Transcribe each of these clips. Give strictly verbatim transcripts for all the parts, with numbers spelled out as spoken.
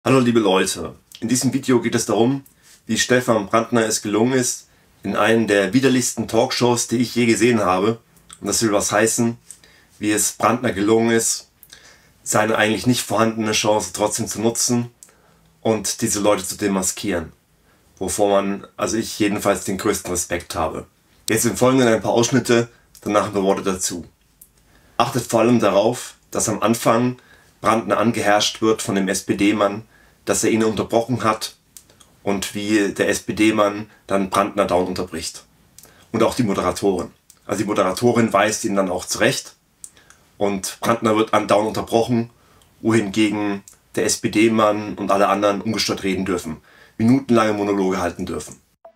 Hallo liebe Leute, in diesem Video geht es darum, wie Stefan Brandner es gelungen ist, in einen der widerlichsten Talkshows, die ich je gesehen habe, und das will was heißen, wie es Brandner gelungen ist, seine eigentlich nicht vorhandene Chance trotzdem zu nutzen und diese Leute zu demaskieren, wovor man, also ich jedenfalls, den größten Respekt habe. Jetzt im Folgenden ein paar Ausschnitte, danach ein paar Worte dazu. Achtet vor allem darauf, dass am Anfang Brandner angeherrscht wird von dem S P D-Mann, dass er ihn unterbrochen hat und wie der S P D-Mann dann Brandner dauernd unterbricht. Und auch die Moderatorin. Also die Moderatorin weist ihn dann auch zurecht und Brandner wird andauernd unterbrochen, wohingegen der S P D-Mann und alle anderen ungestört reden dürfen, minutenlange Monologe halten dürfen.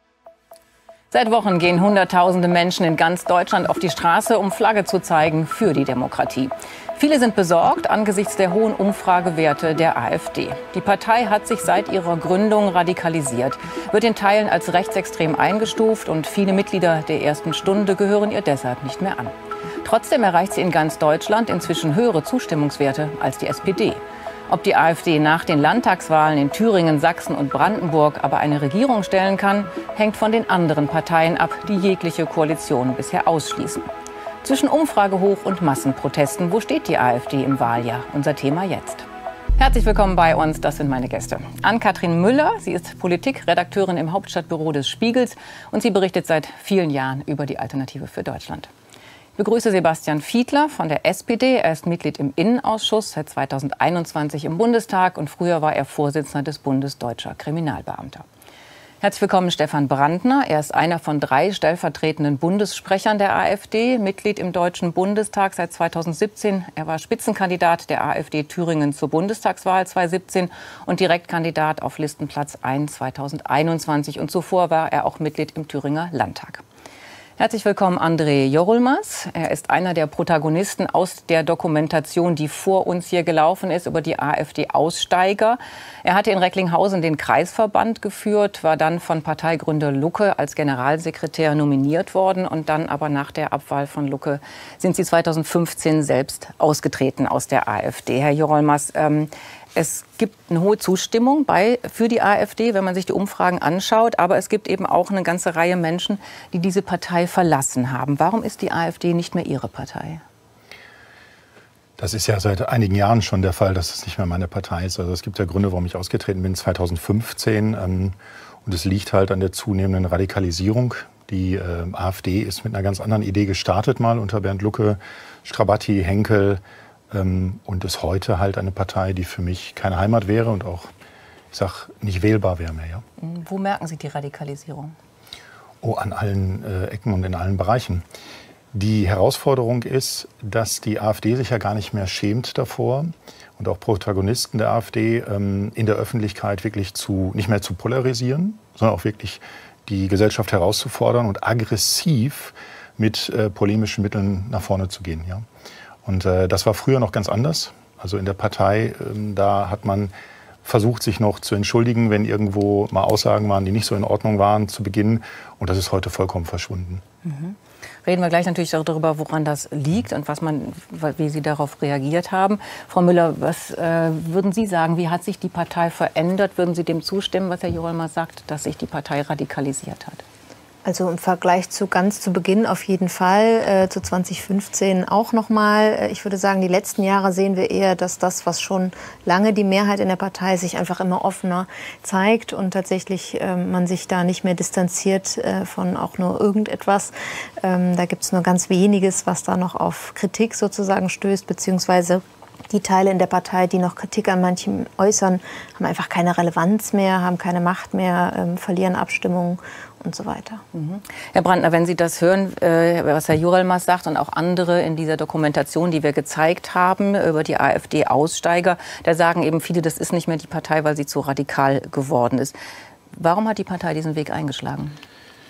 Seit Wochen gehen Hunderttausende Menschen in ganz Deutschland auf die Straße, um Flagge zu zeigen für die Demokratie. Viele sind besorgt angesichts der hohen Umfragewerte der AfD. Die Partei hat sich seit ihrer Gründung radikalisiert, wird in Teilen als rechtsextrem eingestuft und viele Mitglieder der ersten Stunde gehören ihr deshalb nicht mehr an. Trotzdem erreicht sie in ganz Deutschland inzwischen höhere Zustimmungswerte als die S P D. Ob die AfD nach den Landtagswahlen in Thüringen, Sachsen und Brandenburg aber eine Regierung stellen kann, hängt von den anderen Parteien ab, die jegliche Koalition bisher ausschließen. Zwischen Umfragehoch und Massenprotesten, wo steht die AfD im Wahljahr? Unser Thema jetzt. Herzlich willkommen bei uns, das sind meine Gäste. Ann-Kathrin Müller, sie ist Politikredakteurin im Hauptstadtbüro des Spiegels und sie berichtet seit vielen Jahren über die Alternative für Deutschland. Ich begrüße Sebastian Fiedler von der S P D. Er ist Mitglied im Innenausschuss, seit zweitausendeinundzwanzig im Bundestag und früher war er Vorsitzender des Bundes Deutscher Kriminalbeamter. Herzlich willkommen Stefan Brandner. Er ist einer von drei stellvertretenden Bundessprechern der AfD, Mitglied im Deutschen Bundestag seit zweitausendsiebzehn. Er war Spitzenkandidat der AfD Thüringen zur Bundestagswahl zweitausendsiebzehn und Direktkandidat auf Listenplatz eins zweitausendeinundzwanzig. Und zuvor war er auch Mitglied im Thüringer Landtag. Herzlich willkommen André Jorolmas. Er ist einer der Protagonisten aus der Dokumentation, die vor uns hier gelaufen ist, über die AfD-Aussteiger. Er hatte in Recklinghausen den Kreisverband geführt, war dann von Parteigründer Lucke als Generalsekretär nominiert worden und dann aber nach der Abwahl von Lucke sind Sie zweitausendfünfzehn selbst ausgetreten aus der AfD. Herr Jorolmas, ähm, es gibt eine hohe Zustimmung bei, für die AfD, wenn man sich die Umfragen anschaut. Aber es gibt eben auch eine ganze Reihe Menschen, die diese Partei verlassen haben. Warum ist die AfD nicht mehr Ihre Partei? Das ist ja seit einigen Jahren schon der Fall, dass es nicht mehr meine Partei ist. Also es gibt ja Gründe, warum ich ausgetreten bin zweitausendfünfzehn. Ähm, und es liegt halt an der zunehmenden Radikalisierung. Die äh, AfD ist mit einer ganz anderen Idee gestartet mal unter Bernd Lucke, Strabatti, Henkel. Und ist heute halt eine Partei, die für mich keine Heimat wäre und auch, ich sag, nicht wählbar wäre mehr. Ja. Wo merken Sie die Radikalisierung? Oh, an allen äh, Ecken und in allen Bereichen. Die Herausforderung ist, dass die AfD sich ja gar nicht mehr schämt davor und auch Protagonisten der AfD ähm, in der Öffentlichkeit wirklich zu, nicht mehr zu polarisieren, sondern auch wirklich die Gesellschaft herauszufordern und aggressiv mit äh, polemischen Mitteln nach vorne zu gehen. Ja. Und äh, das war früher noch ganz anders. Also in der Partei, ähm, da hat man versucht, sich noch zu entschuldigen, wenn irgendwo mal Aussagen waren, die nicht so in Ordnung waren zu Beginn. Und das ist heute vollkommen verschwunden. Mhm. Reden wir gleich natürlich darüber, woran das liegt und was man, wie Sie darauf reagiert haben. Frau Müller, was äh, würden Sie sagen, wie hat sich die Partei verändert? Würden Sie dem zustimmen, was Herr Jorolmas sagt, dass sich die Partei radikalisiert hat? Also im Vergleich zu ganz zu Beginn auf jeden Fall, äh, zu zweitausendfünfzehn auch noch mal. Ich würde sagen, die letzten Jahre sehen wir eher, dass das, was schon lange die Mehrheit in der Partei sich einfach immer offener zeigt und tatsächlich äh, man sich da nicht mehr distanziert äh, von auch nur irgendetwas. Ähm, da gibt es nur ganz weniges, was da noch auf Kritik sozusagen stößt, beziehungsweise die Teile in der Partei, die noch Kritik an manchem äußern, haben einfach keine Relevanz mehr, haben keine Macht mehr, ähm, verlieren Abstimmungen und so weiter. Mhm. Herr Brandner, wenn Sie das hören, äh, was Herr Jorolmas sagt und auch andere in dieser Dokumentation, die wir gezeigt haben über die AfD-Aussteiger, da sagen eben viele, das ist nicht mehr die Partei, weil sie zu radikal geworden ist. Warum hat die Partei diesen Weg eingeschlagen?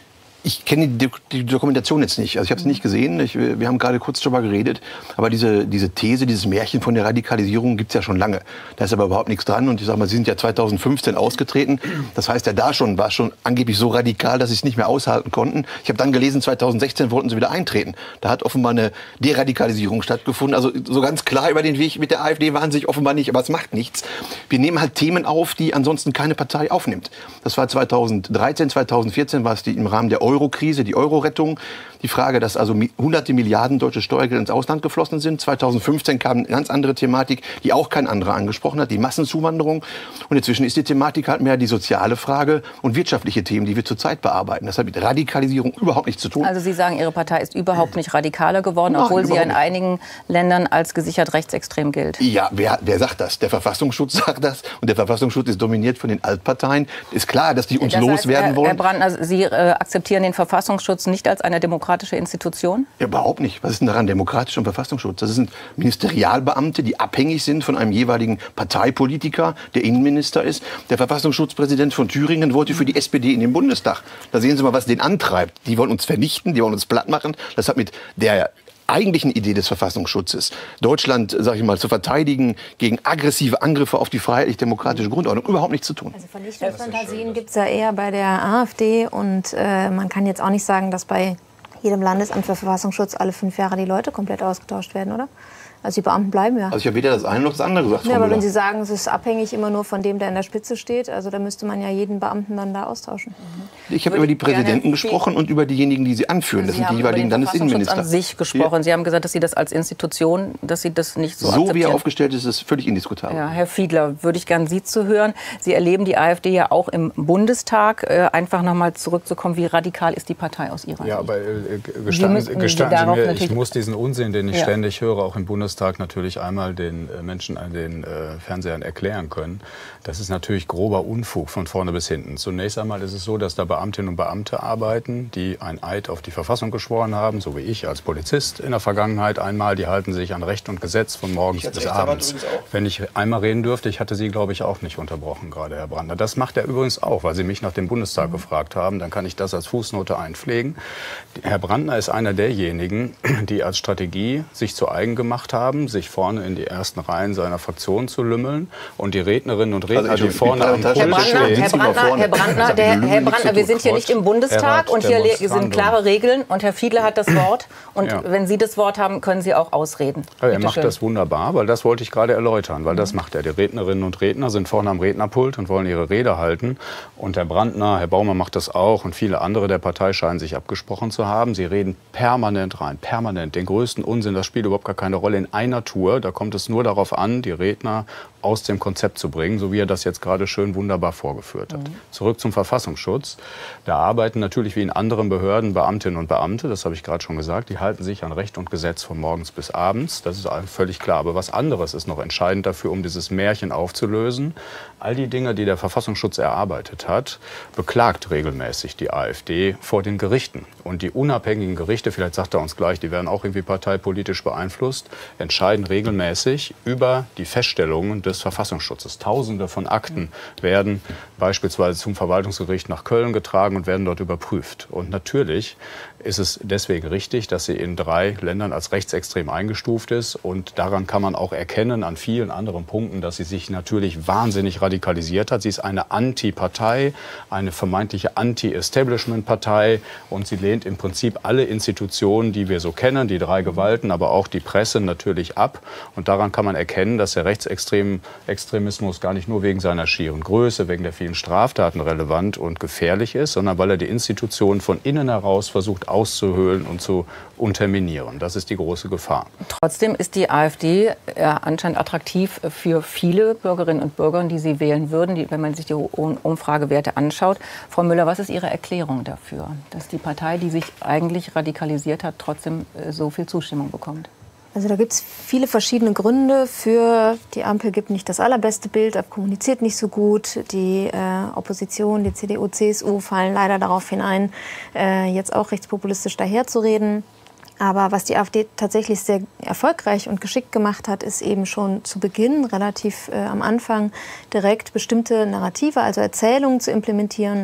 Ich kenne die, die Dokumentation jetzt nicht. Also ich habe es nicht gesehen. Ich, wir haben gerade kurz darüber geredet. Aber diese, diese These, dieses Märchen von der Radikalisierung gibt es ja schon lange. Da ist aber überhaupt nichts dran. Und ich sage mal, Sie sind ja zweitausendfünfzehn ausgetreten. Das heißt, ja da schon war es schon angeblich so radikal, dass Sie es nicht mehr aushalten konnten. Ich habe dann gelesen, zweitausendsechzehn wollten Sie wieder eintreten. Da hat offenbar eine Deradikalisierung stattgefunden. Also so ganz klar über den Weg mit der AfD waren Sie sich offenbar nicht. Aber es macht nichts. Wir nehmen halt Themen auf, die ansonsten keine Partei aufnimmt. Das war zweitausenddreizehn, zweitausendvierzehn war es die, im Rahmen der Euro-Krise, die Euro-Rettung. Die Frage, dass also hunderte Milliarden deutsche Steuergelder ins Ausland geflossen sind. zweitausendfünfzehn kam eine ganz andere Thematik, die auch kein anderer angesprochen hat, die Massenzuwanderung. Und inzwischen ist die Thematik halt mehr die soziale Frage und wirtschaftliche Themen, die wir zurzeit bearbeiten. Das hat mit Radikalisierung überhaupt nichts zu tun. Also Sie sagen, Ihre Partei ist überhaupt nicht radikaler geworden, obwohl Nein, sie in einigen Ländern als gesichert rechtsextrem gilt. Ja, wer, wer sagt das? Der Verfassungsschutz sagt das. Und der Verfassungsschutz ist dominiert von den Altparteien. Ist klar, dass die uns das heißt, loswerden Herr, wollen. Herr Brandner, Sie äh, akzeptieren den Verfassungsschutz nicht als eine demokratische Institution? Ja, überhaupt nicht. Was ist denn daran demokratisch und Verfassungsschutz? Das sind Ministerialbeamte, die abhängig sind von einem jeweiligen Parteipolitiker, der Innenminister ist. Der Verfassungsschutzpräsident von Thüringen wollte für die S P D in den Bundestag. Da sehen Sie mal, was den antreibt. Die wollen uns vernichten, die wollen uns platt machen. Das hat mit der eigentlichen Idee des Verfassungsschutzes, Deutschland, sag ich mal, zu verteidigen gegen aggressive Angriffe auf die freiheitlich-demokratische Grundordnung, überhaupt nichts zu tun. Also Vernichtungsfantasien gibt es ja eher bei der AfD und äh, man kann jetzt auch nicht sagen, dass bei jedem Landesamt für Verfassungsschutz alle fünf Jahre die Leute komplett ausgetauscht werden, oder? Also die Beamten bleiben ja. Also ich habe weder das eine noch das andere gesagt. Ja, aber wenn Sie sagen, es ist abhängig immer nur von dem, der in der Spitze steht, also da müsste man ja jeden Beamten dann da austauschen. Mhm. Ich habe über die Präsidenten gesprochen und über diejenigen, die sie anführen. Das Sie sind die jeweiligen Landesinnenminister. an sich gesprochen. Ja. Sie haben gesagt, dass Sie das als Institution, dass Sie das nicht so, so akzeptieren. So wie er aufgestellt ist, ist es völlig indiskutabel. Ja, Herr Fiedler, würde ich gerne Sie zu hören. Sie erleben die AfD ja auch im Bundestag. Äh, einfach noch mal zurückzukommen, wie radikal ist die Partei aus Ihrer Sicht? Ja, aber äh, gestatten Sie, gestatten Sie mir, ich muss diesen Unsinn, den ich ja. ständig höre, auch im Bundestag natürlich einmal den Menschen an den äh, Fernsehern erklären können. Das ist natürlich grober Unfug von vorne bis hinten. Zunächst einmal ist es so, dass da Beamtinnen und Beamte arbeiten, die ein Eid auf die Verfassung geschworen haben, so wie ich als Polizist in der Vergangenheit einmal. Die halten sich an Recht und Gesetz von morgens bis abends. Wenn ich einmal reden dürfte, ich hatte Sie, glaube ich, auch nicht unterbrochen gerade, Herr Brandner. Das macht er übrigens auch, weil Sie mich nach dem Bundestag mhm. gefragt haben. Dann kann ich das als Fußnote einpflegen. Herr Brandner ist einer derjenigen, die als Strategie sich zu eigen gemacht haben, sich vorne in die ersten Reihen seiner Fraktion zu lümmeln und die Rednerinnen und Redner, also die vorne am Pult stehen. Herr Brandner, Herr Brandner, der, Herr Brandner, wir sind hier nicht im Bundestag und hier sind klare Regeln und Herr Fiedler hat das Wort und ja. wenn Sie das Wort haben, können Sie auch ausreden. Also er macht schön. das wunderbar, weil das wollte ich gerade erläutern, weil mhm. das macht er. Die Rednerinnen und Redner sind vorne am Rednerpult und wollen ihre Rede halten und Herr Brandner, Herr Baumann macht das auch und viele andere der Partei scheinen sich abgesprochen zu haben. Sie reden permanent rein, permanent, den größten Unsinn, das spielt überhaupt gar keine Rolle in einer Tour. Da kommt es nur darauf an, die Redner aus dem Konzept zu bringen, so wie er das jetzt gerade schön wunderbar vorgeführt hat. Mhm. Zurück zum Verfassungsschutz. Da arbeiten natürlich wie in anderen Behörden Beamtinnen und Beamte, das habe ich gerade schon gesagt, die halten sich an Recht und Gesetz von morgens bis abends. Das ist völlig klar. Aber was anderes ist noch entscheidend dafür, um dieses Märchen aufzulösen. All die Dinge, die der Verfassungsschutz erarbeitet hat, beklagt regelmäßig die AfD vor den Gerichten. Und die unabhängigen Gerichte, vielleicht sagt er uns gleich, die werden auch irgendwie parteipolitisch beeinflusst, entscheiden regelmäßig über die Feststellungen des Verfassungsschutzes. Tausende von Akten werden beispielsweise zum Verwaltungsgericht nach Köln getragen und werden dort überprüft. Und natürlich ist es deswegen richtig, dass sie in drei Ländern als rechtsextrem eingestuft ist. Und daran kann man auch erkennen, an vielen anderen Punkten, dass sie sich natürlich wahnsinnig radikalisiert hat. Sie ist eine Anti-Partei, eine vermeintliche Anti-Establishment-Partei. Und sie lehnt im Prinzip alle Institutionen, die wir so kennen, die drei Gewalten, aber auch die Presse natürlich ab. Und daran kann man erkennen, dass der Rechtsextremismus gar nicht nur wegen seiner schieren Größe, wegen der vielen Straftaten relevant und gefährlich ist, sondern weil er die Institutionen von innen heraus versucht auszuhöhlen und zu unterminieren. Das ist die große Gefahr. Trotzdem ist die AfD äh, anscheinend attraktiv für viele Bürgerinnen und Bürger, die sie wählen würden, die, wenn man sich die Umfragewerte anschaut. Frau Müller, was ist Ihre Erklärung dafür, dass die Partei, die sich eigentlich radikalisiert hat, trotzdem äh, so viel Zustimmung bekommt? Also da gibt es viele verschiedene Gründe für. Die Ampel gibt nicht das allerbeste Bild, kommuniziert nicht so gut. Die äh, Opposition, die C D U, C S U fallen leider darauf hinein, äh, jetzt auch rechtspopulistisch daherzureden. Aber was die AfD tatsächlich sehr erfolgreich und geschickt gemacht hat, ist eben schon zu Beginn, relativ äh, am Anfang, direkt bestimmte Narrative, also Erzählungen zu implementieren,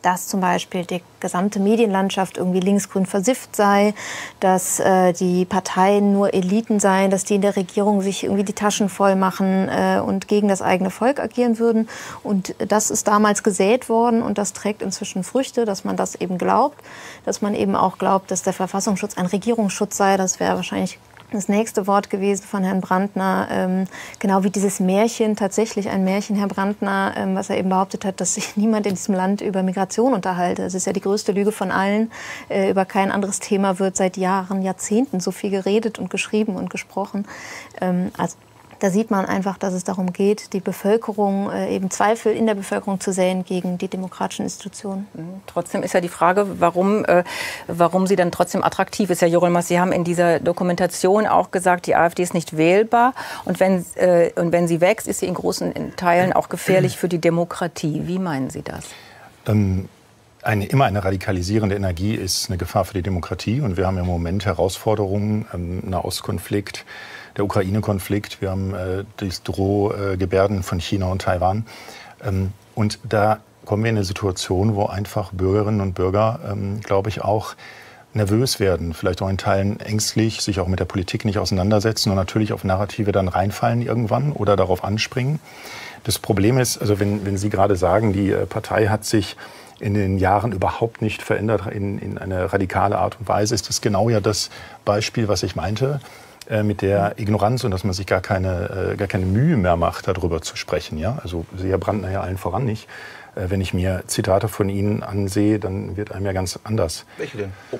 dass zum Beispiel die gesamte Medienlandschaft irgendwie linksgrün versifft sei, dass äh, die Parteien nur Eliten seien, dass die in der Regierung sich irgendwie die Taschen voll machen äh, und gegen das eigene Volk agieren würden. Und das ist damals gesät worden und das trägt inzwischen Früchte, dass man das eben glaubt, dass man eben auch glaubt, dass der Verfassungsschutz ein Regierungsschutz sei. Das wäre wahrscheinlich das nächste Wort gewesen von Herrn Brandner, ähm, genau wie dieses Märchen, tatsächlich ein Märchen, Herr Brandner, ähm, was er eben behauptet hat, dass sich niemand in diesem Land über Migration unterhalte. Das ist ja die größte Lüge von allen. Äh, über kein anderes Thema wird seit Jahren, Jahrzehnten so viel geredet und geschrieben und gesprochen. Ähm, also da sieht man einfach, dass es darum geht, die Bevölkerung, äh, eben Zweifel in der Bevölkerung zu säen gegen die demokratischen Institutionen. Trotzdem ist ja die Frage, warum, äh, warum sie dann trotzdem attraktiv ist. Herr Hieronymus, Sie haben in dieser Dokumentation auch gesagt, die AfD ist nicht wählbar. Und wenn, äh, und wenn sie wächst, ist sie in großen Teilen auch gefährlich für die Demokratie. Wie meinen Sie das? Ähm Eine, immer eine radikalisierende Energie ist eine Gefahr für die Demokratie. Und wir haben im Moment Herausforderungen, ähm, Nahostkonflikt, der Ukraine-Konflikt. Wir haben äh, das Drohgebärden von China und Taiwan. Ähm, und da kommen wir in eine Situation, wo einfach Bürgerinnen und Bürger, ähm, glaube ich, auch nervös werden, vielleicht auch in Teilen ängstlich, sich auch mit der Politik nicht auseinandersetzen und natürlich auf Narrative dann reinfallen irgendwann oder darauf anspringen. Das Problem ist, also wenn, wenn Sie gerade sagen, die äh, Partei hat sich in den Jahren überhaupt nicht verändert in, in eine radikale Art und Weise, ist das genau ja das Beispiel, was ich meinte, äh, mit der Ignoranz und dass man sich gar keine, äh, gar keine Mühe mehr macht, darüber zu sprechen. Ja? Also Sie, Herr Brandner, ja allen voran nicht. Äh, wenn ich mir Zitate von Ihnen ansehe, dann wird einem ja ganz anders. Welche denn? Oh.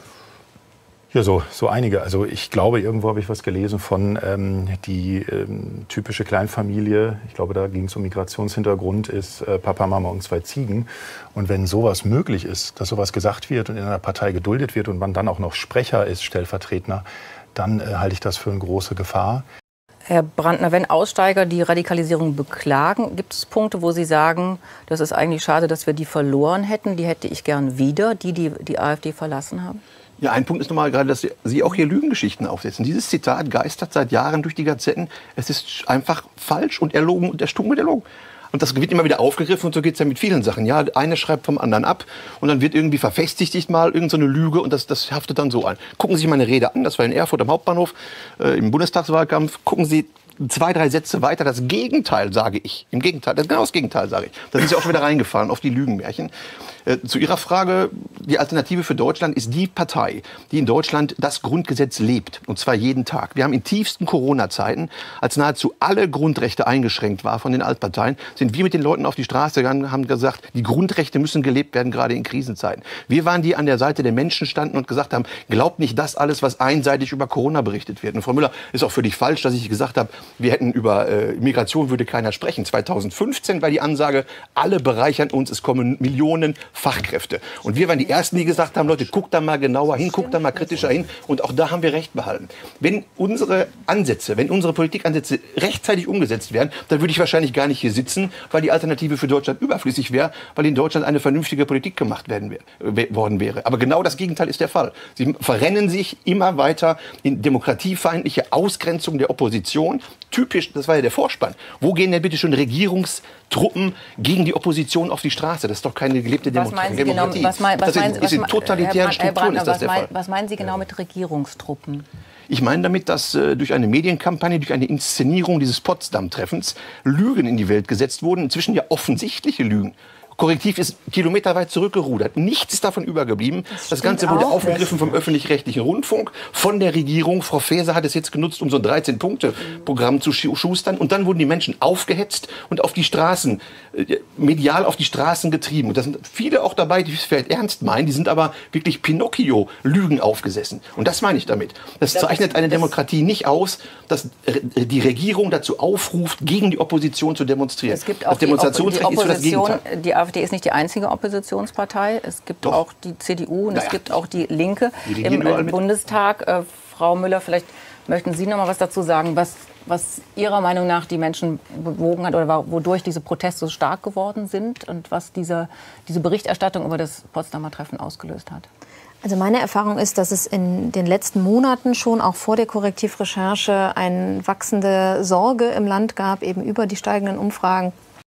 Ja, so, so einige. Also ich glaube, irgendwo habe ich was gelesen von ähm, die ähm, typische Kleinfamilie. Ich glaube, da ging es um Migrationshintergrund, ist äh, Papa, Mama und zwei Ziegen. Und wenn sowas möglich ist, dass sowas gesagt wird und in einer Partei geduldet wird und man dann auch noch Sprecher ist, Stellvertreter, dann äh, halte ich das für eine große Gefahr. Herr Brandner, wenn Aussteiger die Radikalisierung beklagen, gibt es Punkte, wo Sie sagen, das ist eigentlich schade, dass wir die verloren hätten, die hätte ich gern wieder, die die, die AfD verlassen haben? Ja, ein Punkt ist nochmal gerade, dass Sie auch hier Lügengeschichten aufsetzen. Dieses Zitat geistert seit Jahren durch die Gazetten. Es ist einfach falsch und erlogen und erstunken mit erlogen. Und das wird immer wieder aufgegriffen und so geht es ja mit vielen Sachen. Ja, einer schreibt vom anderen ab und dann wird irgendwie verfestigt mal irgendeine so eine Lüge und das, das haftet dann so an. Gucken Sie sich meine Rede an, das war in Erfurt am Hauptbahnhof äh, im Bundestagswahlkampf. Gucken Sie zwei, drei Sätze weiter, das Gegenteil sage ich. Im Gegenteil, das genau das Gegenteil sage ich. Da sind Sie auch schon wieder reingefahren auf die Lügenmärchen. Äh, zu Ihrer Frage, die Alternative für Deutschland ist die Partei, die in Deutschland das Grundgesetz lebt. Und zwar jeden Tag. Wir haben in tiefsten Corona-Zeiten, als nahezu alle Grundrechte eingeschränkt waren von den Altparteien, sind wir mit den Leuten auf die Straße gegangen, haben gesagt, die Grundrechte müssen gelebt werden, gerade in Krisenzeiten. Wir waren die, die an der Seite der Menschen standen und gesagt haben, glaubt nicht das alles, was einseitig über Corona berichtet wird. Und Frau Müller, ist auch völlig falsch, dass ich gesagt habe, wir hätten über äh, Migration würde keiner sprechen. zweitausendfünfzehn war die Ansage, alle bereichern uns, es kommen Millionen Fachkräfte. Und wir waren die Ersten, die gesagt haben, Leute, guckt da mal genauer hin, guckt da mal kritischer hin. Und auch da haben wir Recht behalten. Wenn unsere Ansätze, wenn unsere Politikansätze rechtzeitig umgesetzt werden, dann würde ich wahrscheinlich gar nicht hier sitzen, weil die Alternative für Deutschland überflüssig wäre, weil in Deutschland eine vernünftige Politik gemacht werden wär, worden wäre. Aber genau das Gegenteil ist der Fall. Sie verrennen sich immer weiter in demokratiefeindliche Ausgrenzung der Opposition. Typisch, das war ja der Vorspann. Wo gehen denn bitte schon Regierungstruppen gegen die Opposition auf die Straße? Das ist doch keine gelebte Demo was Demokratie. Genau, was mein, was das ist, meinen, ist in totalitären was, Strukturen Brandner, ist das was der mein, Fall. Was meinen Sie genau mit Regierungstruppen? Ich meine damit, dass äh, durch eine Medienkampagne, durch eine Inszenierung dieses Potsdam-Treffens Lügen in die Welt gesetzt wurden, inzwischen ja offensichtliche Lügen. Korrektiv ist kilometerweit zurückgerudert. Nichts ist davon übergeblieben. Das, das Ganze wurde aufgegriffen vom öffentlich-rechtlichen Rundfunk, von der Regierung. Frau Faeser hat es jetzt genutzt, um so ein dreizehn-Punkte-Programm zu schustern. Und dann wurden die Menschen aufgehetzt und auf die Straßen, äh, medial auf die Straßen getrieben. Und da sind viele auch dabei, die es vielleicht ernst meinen. Die sind aber wirklich Pinocchio-Lügen aufgesessen. Und das meine ich damit. Das zeichnet eine Demokratie nicht aus, dass die Regierung dazu aufruft, gegen die Opposition zu demonstrieren. Es gibt auch das Demonstrationsrecht die, Oppo die ist für das Gegenteil. Die A f D ist nicht die einzige Oppositionspartei. Es gibt Doch. auch die C D U und naja. es gibt auch die Linke die im äh, Bundestag. Äh, Frau Müller, vielleicht möchten Sie noch mal was dazu sagen, was, was Ihrer Meinung nach die Menschen bewogen hat oder wodurch diese Proteste so stark geworden sind und was diese, diese Berichterstattung über das Potsdamer Treffen ausgelöst hat? Also meine Erfahrung ist, dass es in den letzten Monaten schon auch vor der Korrektivrecherche eine wachsende Sorge im Land gab, eben über die steigenden Umfragen.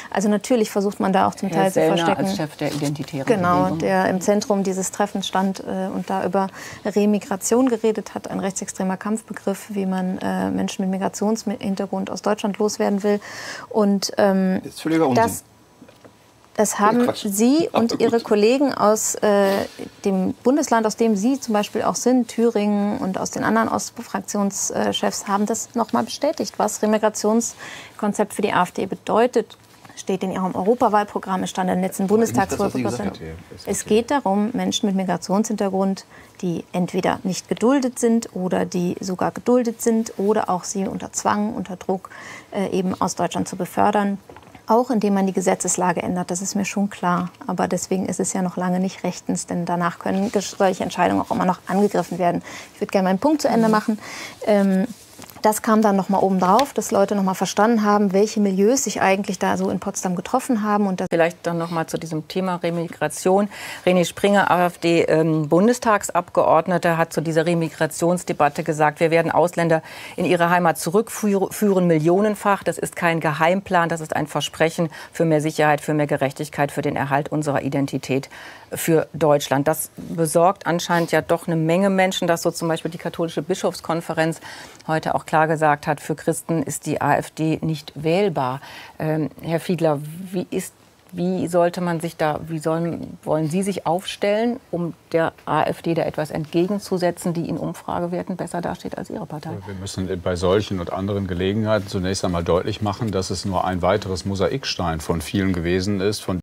Also natürlich versucht man da auch zum Herr Teil Sellner zu verstecken. als Chef der Identitären Genau, Bewegung. der im Zentrum dieses Treffens stand äh, und da über Remigration geredet hat, ein rechtsextremer Kampfbegriff, wie man äh, Menschen mit Migrationshintergrund aus Deutschland loswerden will. Und ähm, das ist völliger Unsinn. Das, das haben Quatsch. Sie und Aber Ihre gut. Kollegen aus äh, dem Bundesland, aus dem Sie zum Beispiel auch sind, Thüringen und aus den anderen Ostfraktionschefs, haben das nochmal bestätigt, was Remigrationskonzept für die AfD bedeutet. Steht in Ihrem Europawahlprogramm, es stand in der letzten Bundestagswahlprogramm. Es geht darum, Menschen mit Migrationshintergrund, die entweder nicht geduldet sind oder die sogar geduldet sind oder auch sie unter Zwang, unter Druck äh, eben aus Deutschland zu befördern. Auch indem man die Gesetzeslage ändert, das ist mir schon klar. Aber deswegen ist es ja noch lange nicht rechtens, denn danach können solche Entscheidungen auch immer noch angegriffen werden. Ich würde gerne meinen Punkt zu Ende machen. Ähm, Das kam dann noch mal oben drauf, dass Leute noch mal verstanden haben, welche Milieus sich eigentlich da so in Potsdam getroffen haben. Und das Vielleicht dann noch mal zu diesem Thema Remigration. René Springer, AfD-Bundestagsabgeordneter, hat zu dieser Remigrationsdebatte gesagt, wir werden Ausländer in ihre Heimat zurückführen, millionenfach. Das ist kein Geheimplan, das ist ein Versprechen für mehr Sicherheit, für mehr Gerechtigkeit, für den Erhalt unserer Identität für Deutschland. Das besorgt anscheinend ja doch eine Menge Menschen, dass so zum Beispiel die katholische Bischofskonferenz heute auch klar gesagt hat, für Christen ist die AfD nicht wählbar. Ähm, Herr Fiedler, wie ist Wie sollte man sich da, wie sollen, wollen Sie sich aufstellen, um der AfD da etwas entgegenzusetzen, die in Umfragewerten besser dasteht als Ihre Partei? Wir müssen bei solchen und anderen Gelegenheiten zunächst einmal deutlich machen, dass es nur ein weiteres Mosaikstein von vielen gewesen ist. Von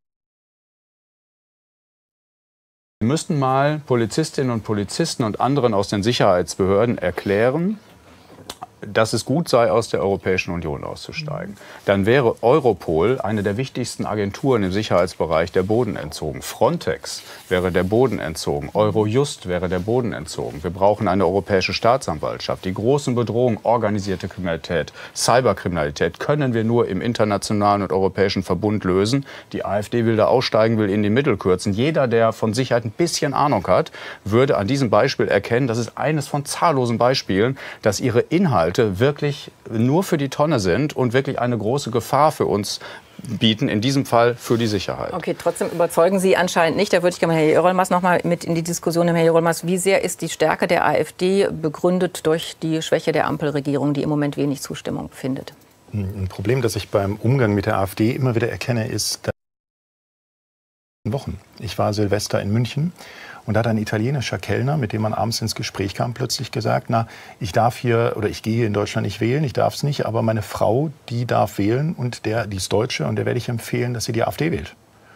Wir müssten mal Polizistinnen und Polizisten und anderen aus den Sicherheitsbehörden erklären, dass es gut sei, aus der Europäischen Union auszusteigen. Dann wäre Europol eine der wichtigsten Agenturen im Sicherheitsbereich der Boden entzogen. Frontex wäre der Boden entzogen. Eurojust wäre der Boden entzogen. Wir brauchen eine europäische Staatsanwaltschaft. Die großen Bedrohungen, organisierte Kriminalität, Cyberkriminalität, können wir nur im internationalen und europäischen Verbund lösen. Die AfD will da aussteigen, will in die Mittel kürzen. Jeder, der von Sicherheit ein bisschen Ahnung hat, würde an diesem Beispiel erkennen, das ist eines von zahllosen Beispielen, dass ihre Inhalte wirklich nur für die Tonne sind und wirklich eine große Gefahr für uns bieten, in diesem Fall für die Sicherheit. Okay, trotzdem überzeugen Sie anscheinend nicht. Da würde ich gerne Herrn Jerolmas noch mal mit in die Diskussion nehmen. Herr Jerolmas, wie sehr ist die Stärke der AfD begründet durch die Schwäche der Ampelregierung, die im Moment wenig Zustimmung findet? Ein Problem, das ich beim Umgang mit der AfD immer wieder erkenne, ist, dass Wochen. Ich war Silvester in München. Und da hat ein italienischer Kellner, mit dem man abends ins Gespräch kam, plötzlich gesagt, na, ich darf hier, oder ich gehe hier in Deutschland nicht wählen, ich darf es nicht, aber meine Frau, die darf wählen und der, die ist Deutsche und der werde ich empfehlen, dass sie die AfD wählt.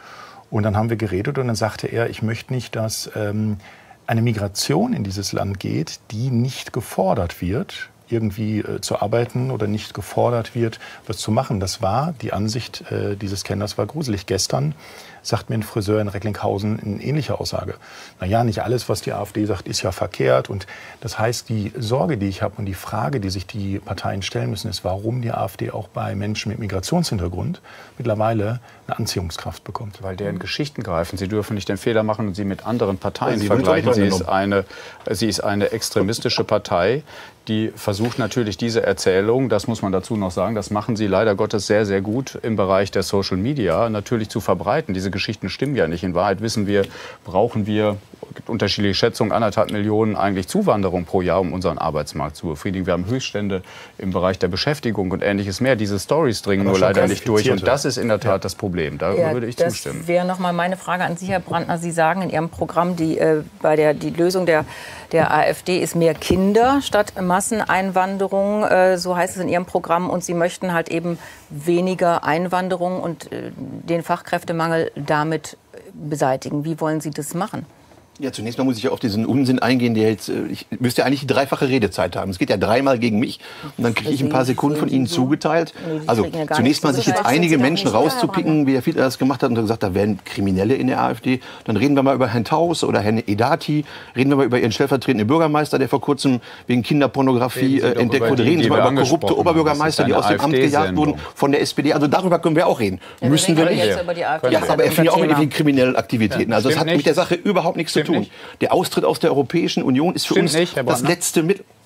Und dann haben wir geredet und dann sagte er, ich möchte nicht, dass ähm, eine Migration in dieses Land geht, die nicht gefordert wird, irgendwie äh, zu arbeiten oder nicht gefordert wird, was zu machen. Das war, die Ansicht äh, dieses Kellners war gruselig. Gestern sagt mir ein Friseur in Recklinghausen eine ähnliche Aussage. Naja, nicht alles, was die AfD sagt, ist ja verkehrt. Und das heißt, die Sorge, die ich habe und die Frage, die sich die Parteien stellen müssen, ist, warum die AfD auch bei Menschen mit Migrationshintergrund mittlerweile eine Anziehungskraft bekommt. Weil deren Geschichten greifen. Sie dürfen nicht den Fehler machen und sie mit anderen Parteien Sie vergleichen. Sie ist, eine eine, sie ist eine extremistische Partei, die versucht natürlich diese Erzählung, das muss man dazu noch sagen, das machen sie leider Gottes sehr, sehr gut im Bereich der Social Media, natürlich zu verbreiten. Diese Geschichten stimmen ja nicht. In Wahrheit wissen wir, brauchen wir unterschiedliche Schätzungen, anderthalb Millionen eigentlich Zuwanderung pro Jahr, um unseren Arbeitsmarkt zu befriedigen. Wir haben Höchststände im Bereich der Beschäftigung und Ähnliches mehr. Diese Storys dringen Aber nur leider nicht durch. qualifizierte. Und das ist in der Tat Ja. das Problem. Da Ja, würde ich das zustimmen. wäre noch mal meine Frage an Sie, Herr Brandner. Sie sagen in Ihrem Programm, die, äh, bei der die Lösung der, der AfD ist mehr Kinder statt Masseneinwanderung. Äh, so heißt es in Ihrem Programm. Und Sie möchten halt eben weniger Einwanderung und äh, den Fachkräftemangel damit beseitigen. Wie wollen Sie das machen? Ja, zunächst mal muss ich ja auf diesen Unsinn eingehen, der jetzt, äh, ich müsste ja eigentlich die dreifache Redezeit haben. Es geht ja dreimal gegen mich und dann kriege ich ein paar Sekunden von Ihnen zugeteilt. Also zunächst mal sich jetzt einige Menschen rauszupicken, wie Herr Fiedler das gemacht hat und gesagt, da wären Kriminelle in der AfD. Dann reden wir mal über Herrn Taus oder Herrn Edati, reden wir mal über Ihren stellvertretenden Bürgermeister, der vor kurzem wegen Kinderpornografie äh, entdeckt wurde. Reden Sie mal über korrupte Oberbürgermeister, die aus dem Amt gejagt wurden von der S P D. Also darüber können wir auch reden. Ja, Müssen wir nicht. jetzt über die AfD. Ja, Das ist aber er fing ja auch mit unser den kriminellen Aktivitäten. Also das Stimmt hat mit nicht. der Sache überhaupt nichts zu Stimmt tun. nicht. Der Austritt aus der Europäischen Union ist für Stimmt uns nicht, Herr das Brandner. letzte Mittel.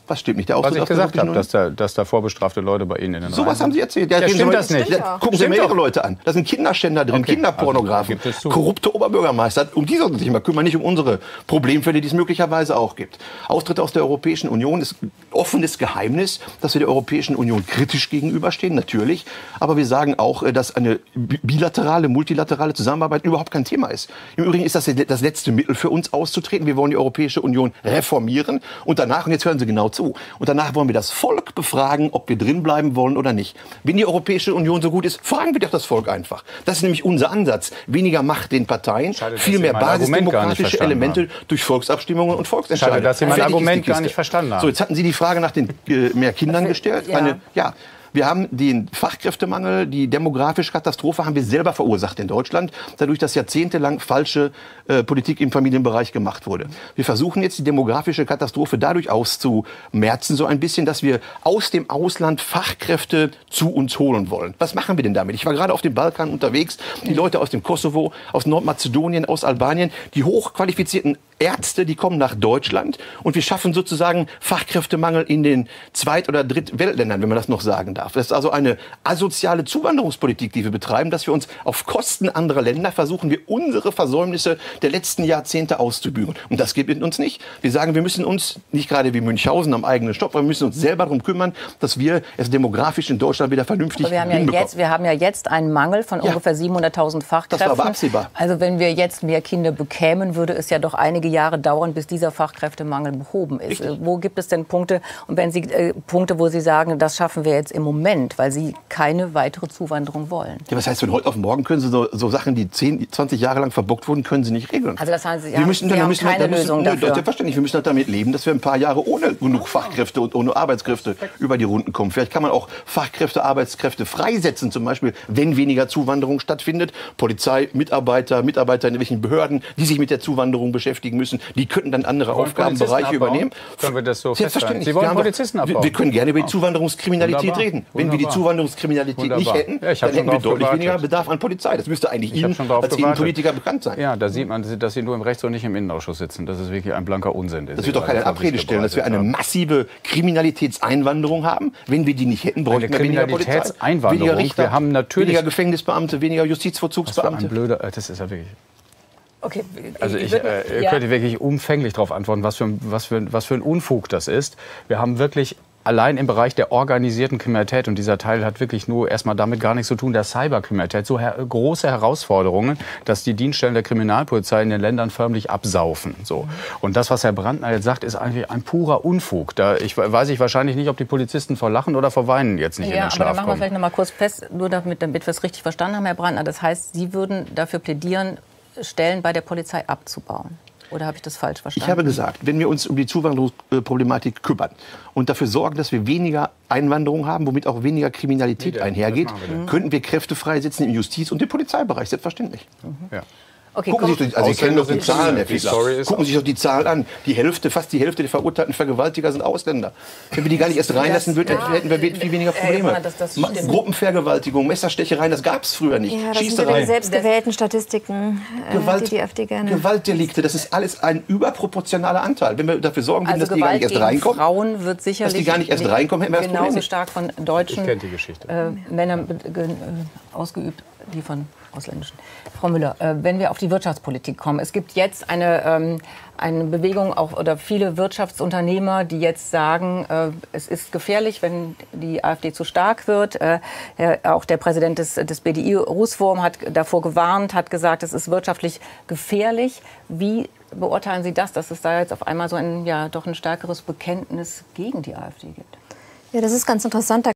Was stimmt nicht? Der Was Austritt ich aus der gesagt habe, Europäischen dass da, dass da vorbestrafte Leute bei Ihnen in den So was Reihen haben Sie erzählt. Ja, Ja, reden stimmt Sie das mal- nicht? Ja, gucken Sie Stimmt mir Ihre doch. Leute an. Da sind Kinderschänder drin, Okay. Kinderpornografen, Also, gibt es zu. korrupte Oberbürgermeister. Um die sollten Sie sich mal kümmern, nicht um unsere Problemfälle, die es möglicherweise auch gibt. Austritt aus der Europäischen Union ist ein offenes Geheimnis, dass wir der Europäischen Union kritisch gegenüberstehen, natürlich. Aber wir sagen auch, dass eine bilaterale, multilaterale Zusammenarbeit überhaupt kein Thema ist. Im Übrigen ist das das letzte Mittel für uns auszutreten. Wir wollen die Europäische Union reformieren. Und danach, und jetzt hören Sie genau zu, und danach wollen wir das Volk befragen, ob wir drin bleiben wollen oder nicht. Wenn die Europäische Union so gut ist, fragen wir doch das Volk einfach. Das ist nämlich unser Ansatz. Weniger Macht den Parteien, Schade, dass viel Sie mehr mein Argument gar nicht basisdemokratische verstanden Elemente haben. durch Volksabstimmungen und Volksentscheide. Schade, dass Sie mein Fertig ist Argument die gar Kiste. nicht verstanden haben. So, jetzt hatten Sie die Frage nach den äh, mehr Kindern gestellt. ja. Eine, ja. Wir haben den Fachkräftemangel, die demografische Katastrophe haben wir selber verursacht in Deutschland, dadurch, dass jahrzehntelang falsche äh, Politik im Familienbereich gemacht wurde. Wir versuchen jetzt die demografische Katastrophe dadurch auszumerzen, so ein bisschen, dass wir aus dem Ausland Fachkräfte zu uns holen wollen. Was machen wir denn damit? Ich war gerade auf dem Balkan unterwegs, die Leute aus dem Kosovo, aus Nordmazedonien, aus Albanien, die hochqualifizierten Ärzte, die kommen nach Deutschland und wir schaffen sozusagen Fachkräftemangel in den Zweit- oder Drittweltländern, wenn man das noch sagen darf. Das ist also eine asoziale Zuwanderungspolitik, die wir betreiben, dass wir uns auf Kosten anderer Länder versuchen, wir unsere Versäumnisse der letzten Jahrzehnte auszubügeln. Und das geht mit uns nicht. Wir sagen, wir müssen uns, nicht gerade wie Münchhausen am eigenen Stopp, aber wir müssen uns selber darum kümmern, dass wir es demografisch in Deutschland wieder vernünftig Aber wir haben, ja hinbekommen. jetzt, wir haben ja jetzt einen Mangel von Ja. ungefähr siebenhunderttausend Fachkräften. Das war aber absehbar. Also wenn wir jetzt mehr Kinder bekämen, würde es ja doch einige Jahre dauern, bis dieser Fachkräftemangel behoben ist. Richtig. Wo gibt es denn Punkte, und wenn Sie äh, Punkte, wo Sie sagen, das schaffen wir jetzt im Moment, weil Sie keine weitere Zuwanderung wollen? Ja, was heißt, von heute auf morgen können Sie so, so Sachen, die zehn, zwanzig Jahre lang verbockt wurden, können Sie nicht regeln. Also das heißt, Sie wir haben- müssen, Sie dann haben müssen, keine dann müssen, Lösung nö, dafür. Selbstverständlich, wir müssen damit leben, dass wir ein paar Jahre ohne genug Fachkräfte und ohne Arbeitskräfte über die Runden kommen. Vielleicht kann man auch Fachkräfte, Arbeitskräfte freisetzen, zum Beispiel, wenn weniger Zuwanderung stattfindet. Polizei, Mitarbeiter, Mitarbeiter in irgendwelchen Behörden, die sich mit der Zuwanderung beschäftigen müssen, die könnten dann andere wollen Aufgabenbereiche Polizisten abbauen? übernehmen. Können wir das so festhalten? Selbstverständlich. Sie wollen Wir haben doch- Polizisten wir, abbauen? wir können gerne über die Ah. Zuwanderungskriminalität Wunderbar. reden. Wenn wir die Wunderbar. Zuwanderungskriminalität nicht Wunderbar. hätten, Ja, ich hab dann schon hätten wir drauf deutlich gewartet. weniger Bedarf an Polizei. Das müsste eigentlich Ich hab Ihnen schon drauf als gewartet. Innenpolitiker bekannt sein. Ja, da sieht man, dass Sie nur im Rechts- und nicht im Innenausschuss sitzen. Das ist wirklich ein blanker Unsinn. Das wird doch keine Abrede stellen, dass wir eine massive Kriminalitätseinwanderung haben. Wenn wir die nicht hätten, bräuchten wir weniger Polizei, Kriminalitätseinwanderung. weniger Richter, Wir haben natürlich- weniger Gefängnisbeamte, weniger Was für ein Justizvollzugsbeamte. blöder, äh, das ist ja wirklich. Okay, Also ich würde- äh, ja. könnte wirklich umfänglich darauf antworten, was für, ein- was, für, ein- was für ein Unfug das ist. Wir haben wirklich allein im Bereich der organisierten Kriminalität, und dieser Teil hat wirklich nur erstmal damit gar nichts zu tun, der Cyberkriminalität, so her große Herausforderungen, dass die Dienststellen der Kriminalpolizei in den Ländern förmlich absaufen. So. Und das, was Herr Brandner jetzt sagt, ist eigentlich ein purer Unfug. Da ich, weiß ich wahrscheinlich nicht, ob die Polizisten vor Lachen oder vor Weinen jetzt nicht in Ja, den aber Schlaf dann machen wir kommen. vielleicht noch mal kurz fest, nur damit, damit wir es richtig verstanden haben, Herr Brandner. Das heißt, Sie würden dafür plädieren, Stellen bei der Polizei abzubauen. Oder habe ich das falsch verstanden? Ich habe gesagt, wenn wir uns um die Zuwanderungsproblematik kümmern und dafür sorgen, dass wir weniger Einwanderung haben, womit auch weniger Kriminalität Nee, das einhergeht, machen wir dann. könnten wir Kräfte freisetzen im Justiz- und im Polizeibereich, selbstverständlich. Ja. Okay, Gucken Sie komm. sich doch, also Sie kennen doch die sind Zahlen, Schüler. Herr Die Fiedler. Story ist Gucken Sie sich doch die Zahlen an. Die Hälfte, fast die Hälfte der verurteilten Vergewaltiger sind Ausländer. Wenn wir die gar nicht erst reinlassen würden, ja, hätten wir viel weniger äh, Probleme. das- das Ma- stimmt. Gruppenvergewaltigung, Messerstechereien, das gab es früher nicht. Ja, das sind wieder die Schießereien, selbstgewählten Statistiken, äh, Gewalt, die die AfD gerne... Gewaltdelikte, das ist alles ein überproportionaler Anteil. Wenn wir dafür sorgen würden, Also dass die gar Gewalt nicht erst gegen reinkommen, Frauen wird sicherlich dass die gar nicht erst reinkommen, hätten wir das Problem genauso nicht. stark von deutschen Ich kenn die Geschichte. äh, Männern be- ge- äh, ausgeübt, wie von ausländischen. Frau Müller, äh, wenn wir auf die Wirtschaftspolitik kommen, es gibt jetzt eine, ähm, eine Bewegung auch oder viele Wirtschaftsunternehmer, die jetzt sagen, äh, es ist gefährlich, wenn die AfD zu stark wird. Äh, äh, auch der Präsident des, des B D I, Ruswurm, hat davor gewarnt, hat gesagt, es ist wirtschaftlich gefährlich. Wie beurteilen Sie das, dass es da jetzt auf einmal so ein, ja, doch ein stärkeres Bekenntnis gegen die AfD gibt? Ja, das ist ganz interessant.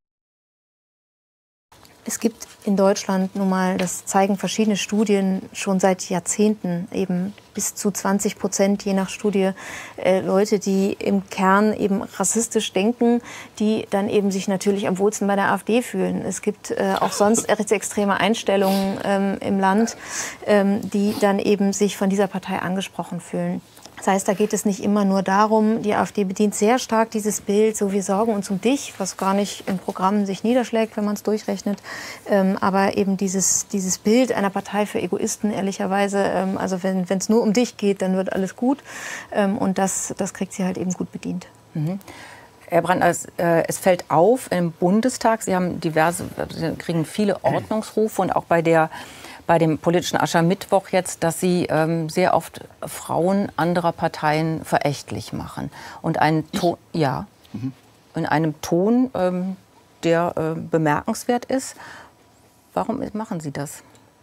Es gibt in Deutschland nun mal, das zeigen verschiedene Studien schon seit Jahrzehnten, eben bis zu zwanzig Prozent, je nach Studie, äh, Leute, die im Kern eben rassistisch denken, die dann eben sich natürlich am wohlsten bei der AfD fühlen. Es gibt äh, auch sonst rechtsextreme Einstellungen ähm, im Land, ähm, die dann eben sich von dieser Partei angesprochen fühlen. Das heißt, da geht es nicht immer nur darum, die AfD bedient sehr stark dieses Bild, so wir sorgen uns um dich, was gar nicht im Programm sich niederschlägt, wenn man es durchrechnet. Ähm, aber eben dieses, dieses Bild einer Partei für Egoisten, ehrlicherweise, ähm, also wenn es nur um dich geht, dann wird alles gut. Ähm, und das, das kriegt sie halt eben gut bedient. Mhm. Herr Brandner, es, äh, es fällt auf im Bundestag, Sie haben diverse, Sie kriegen viele Ordnungsrufe und auch bei der bei dem politischen Aschermittwoch jetzt, dass Sie ähm, sehr oft Frauen anderer Parteien verächtlich machen. Und einen Ton, ja, mhm. in einem Ton, ähm, der äh, bemerkenswert ist. Warum machen Sie das?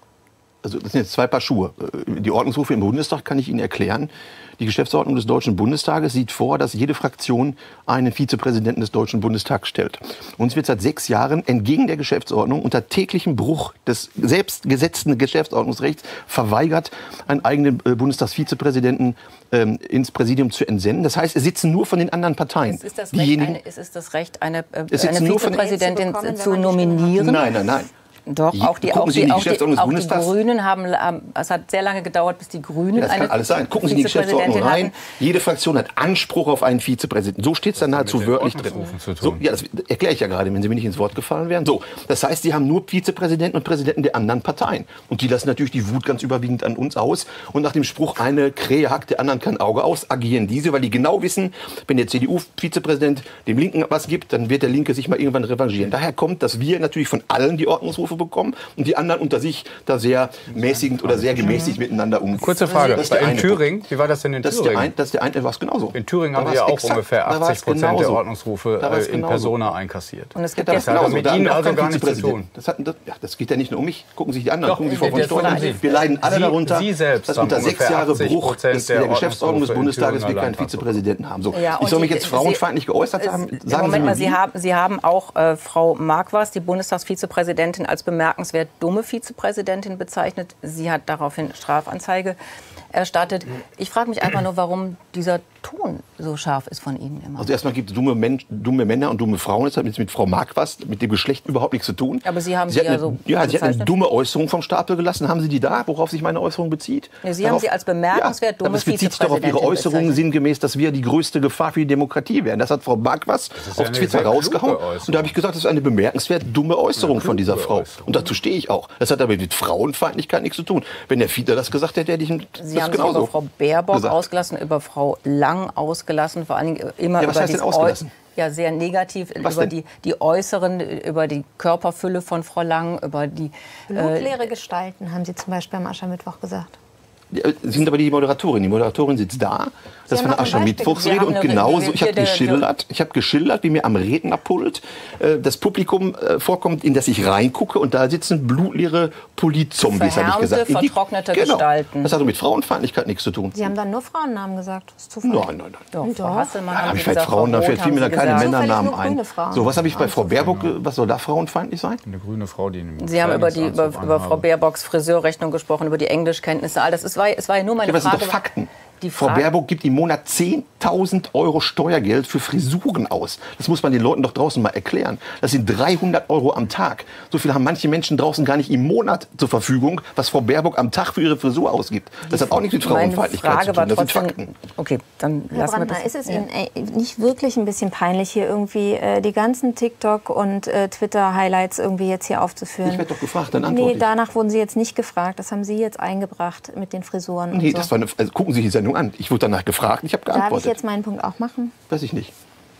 Also das sind jetzt zwei Paar Schuhe. Die Ordnungsrufe im Bundestag kann ich Ihnen erklären. Die Geschäftsordnung des Deutschen Bundestages sieht vor, dass jede Fraktion einen Vizepräsidenten des Deutschen Bundestags stellt. Uns wird seit sechs Jahren entgegen der Geschäftsordnung unter täglichem Bruch des selbst gesetzten Geschäftsordnungsrechts verweigert, einen eigenen Bundestagsvizepräsidenten ähm, ins Präsidium zu entsenden. Das heißt, es sitzen nur von den anderen Parteien. Ist, ist, das, Recht, eine, ist es das Recht, eine, äh, eine Vizepräsidentin zu, zu nominieren? Nein, nein, nein. Doch, auch die, auch die, die, auch die, auch die Grünen haben, es hat sehr lange gedauert, bis die Grünen das eine kann alles sein. Gucken Sie in die Geschäftsordnung rein. Jede Fraktion hat Anspruch auf einen Vizepräsidenten. So steht es dann nahezu wörtlich drin. So, ja, das erkläre ich ja gerade, wenn Sie mir nicht ins Wort gefallen wären. So, das heißt, Sie haben nur Vizepräsidenten und Präsidenten der anderen Parteien. Und die lassen natürlich die Wut ganz überwiegend an uns aus. Und nach dem Spruch, eine Krähe hackt der anderen kein Auge aus, agieren diese, weil die genau wissen, wenn der C D U-Vizepräsident dem Linken was gibt, dann wird der Linke sich mal irgendwann revanchieren. Daher kommt, dass wir natürlich von allen die Ordnungsrufe bekommen und die anderen unter sich da sehr mäßigend oder sehr gemäßigt miteinander umgehen. Kurze Frage, in Thüringen, wie war das denn in das Thüringen? Ein, das ist der eine, was genauso. In Thüringen haben wir auch ungefähr achtzig Prozent der Ordnungsrufe in Persona einkassiert. Und es gibt ja, jetzt das hat mit Ihnen also gar nichts zu tun. Das, hat, das, ja, das geht ja nicht nur um mich. Gucken Sie sich die anderen, Doch, gucken Sie Frau von jetzt Steuern. Sie. Wir leiden alle Sie, darunter, Sie selbst dass unter sechs Jahre Bruch des, der, der Geschäftsordnung des Bundestages wir keinen Vizepräsidenten haben. So, ja, ich soll mich die, jetzt frauenfeindlich geäußert haben. Sagen Moment Sie mal, Sie haben, Sie haben auch äh, Frau Marquardt, die Bundestagsvizepräsidentin, als bemerkenswert dumme Vizepräsidentin bezeichnet. Sie hat daraufhin Strafanzeige erstattet. Ich frage mich einfach nur, warum dieser Ton so scharf ist von Ihnen immer. Also erstmal gibt es dumme, Men dumme Männer und dumme Frauen. Das hat mit, mit Frau Marquardt, mit dem Geschlecht überhaupt nichts zu tun. Aber Sie haben sie, sie ja eine, so Ja, sie hat eine dumme Äußerung vom Stapel gelassen. Haben Sie die da, worauf sich meine Äußerung bezieht? Ja, Sie Darauf, haben sie als bemerkenswert ja, dumme Vizepräsidentin bezeichnet. Es bezieht sich doch auf Ihre Äußerungen sinngemäß, dass wir die größte Gefahr für die Demokratie wären. Das hat Frau Marquardt auf Twitter rausgehauen. Und da habe ich gesagt, das ist eine bemerkenswert dumme Äußerung von dieser Frau. Äußerung. Und dazu stehe ich auch. Das hat aber mit Frauenfeindlichkeit nichts zu tun. Wenn der Fiedler das gesagt hätte, hätte ich ihm Sie das haben genauso sich über Frau Baerbock gesagt. ausgelassen, über Frau Lang ausgelassen, vor allen Dingen immer ja, was über heißt denn ausgelassen? Ja, sehr negativ was über denn? die, die äußeren, über die Körperfülle von Frau Lang, über die blutleere äh, Gestalten, haben Sie zum Beispiel am Aschermittwoch gesagt. Sie sind aber die Moderatorin. Die Moderatorin sitzt da. Das war eine Aschermittwochsrede und genauso. Ich habe geschildert, ich habe geschildert, wie mir am Rednerpult äh, das Publikum äh, vorkommt, in das ich reingucke und da sitzen blutleere Politzombies, habe ich gesagt. Vertrocknete genau. Gestalten. Das hat mit Frauenfeindlichkeit nichts zu tun. Sie haben dann nur Frauennamen gesagt. Das ist zufällig. Nein, nein, nein. Doch, Frau Hasselmann ja, haben habe ich Sie bei gesagt, Frauen, da fiel mir da keine gesagt. Männernamen ein. So, was habe ich bei Frau Baerbock, was soll da frauenfeindlich sein? Eine grüne Frau, die in Sie haben über, die, über, über Frau Baerbocks Friseurrechnung gesprochen, über die Englischkenntnisse, all das. Es war, es war ja nur meine ja, Frage. Das sind doch Fakten. Die Frau Baerbock gibt im Monat zehntausend Euro Steuergeld für Frisuren aus. Das muss man den Leuten doch draußen mal erklären. Das sind dreihundert Euro am Tag. So viel haben manche Menschen draußen gar nicht im Monat zur Verfügung, was Frau Baerbock am Tag für ihre Frisur ausgibt. Das hat auch nichts mit Frauenfeindlichkeit zu tun. Das sind Fakten. Okay, dann Herr lassen Brandner, wir das. Ist es Ihnen ey, nicht wirklich ein bisschen peinlich, hier irgendwie äh, die ganzen TikTok- und äh, Twitter-Highlights irgendwie jetzt hier aufzuführen? Ich werde doch gefragt, dann antworte Nee, ich. danach wurden Sie jetzt nicht gefragt. Das haben Sie jetzt eingebracht mit den Frisuren und Nee, so. das war eine, also gucken Sie sich die Sendung an. Ich wurde danach gefragt, ich habe geantwortet. Darf ich jetzt meinen Punkt auch machen? Weiß ich nicht.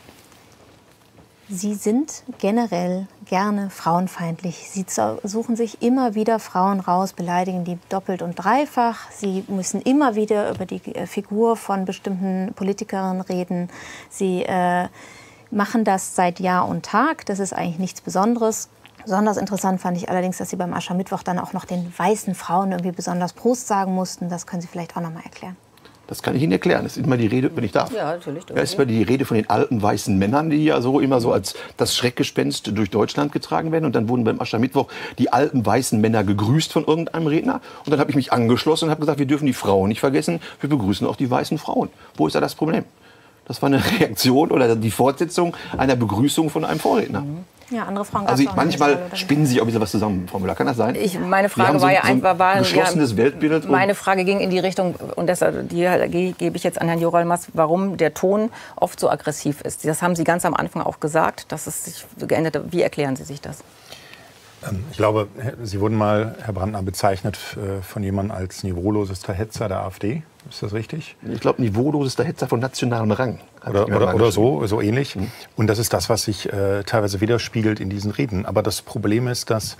Sie sind generell gerne frauenfeindlich. Sie suchen sich immer wieder Frauen raus, beleidigen die doppelt und dreifach. Sie müssen immer wieder über die Figur von bestimmten Politikerinnen reden. Sie äh, machen das seit Jahr und Tag. Das ist eigentlich nichts Besonderes. Besonders interessant fand ich allerdings, dass Sie beim Aschermittwoch dann auch noch den weißen Frauen irgendwie besonders Prost sagen mussten. Das können Sie vielleicht auch noch mal erklären. Das kann ich Ihnen erklären. Das ist immer die Rede, wenn ich darf. Ja, natürlich. Ja, ist immer die Rede von den alten weißen Männern, die ja so immer so als das Schreckgespenst durch Deutschland getragen werden. Und dann wurden beim Aschermittwoch die alten weißen Männer gegrüßt von irgendeinem Redner. Und dann habe ich mich angeschlossen und habe gesagt, wir dürfen die Frauen nicht vergessen. Wir begrüßen auch die weißen Frauen. Wo ist da das Problem? Das war eine Reaktion oder die Fortsetzung einer Begrüßung von einem Vorredner. Mhm. Ja, andere Frauen Also ich, auch manchmal spinnen Sie auch wieder was zusammen, Frau Müller. Kann das sein? Ich, meine Frage haben so, war ja so ein einfach, war, geschlossenes ja, Weltbild. Meine Frage ging in die Richtung, und deshalb die gebe ich jetzt an Herrn Joralmas, warum der Ton oft so aggressiv ist. Das haben Sie ganz am Anfang auch gesagt, dass es sich geändert hat. Wie erklären Sie sich das? Ich glaube, Sie wurden mal, Herr Brandner, bezeichnet von jemandem als niveaulosester Hetzer der AfD. Ist das richtig? Ich glaube, niveaulosester Hetzer von nationalem Rang. Oder, oder, oder so, so ähnlich. Mhm. Und das ist das, was sich äh, teilweise widerspiegelt in diesen Reden. Aber das Problem ist, dass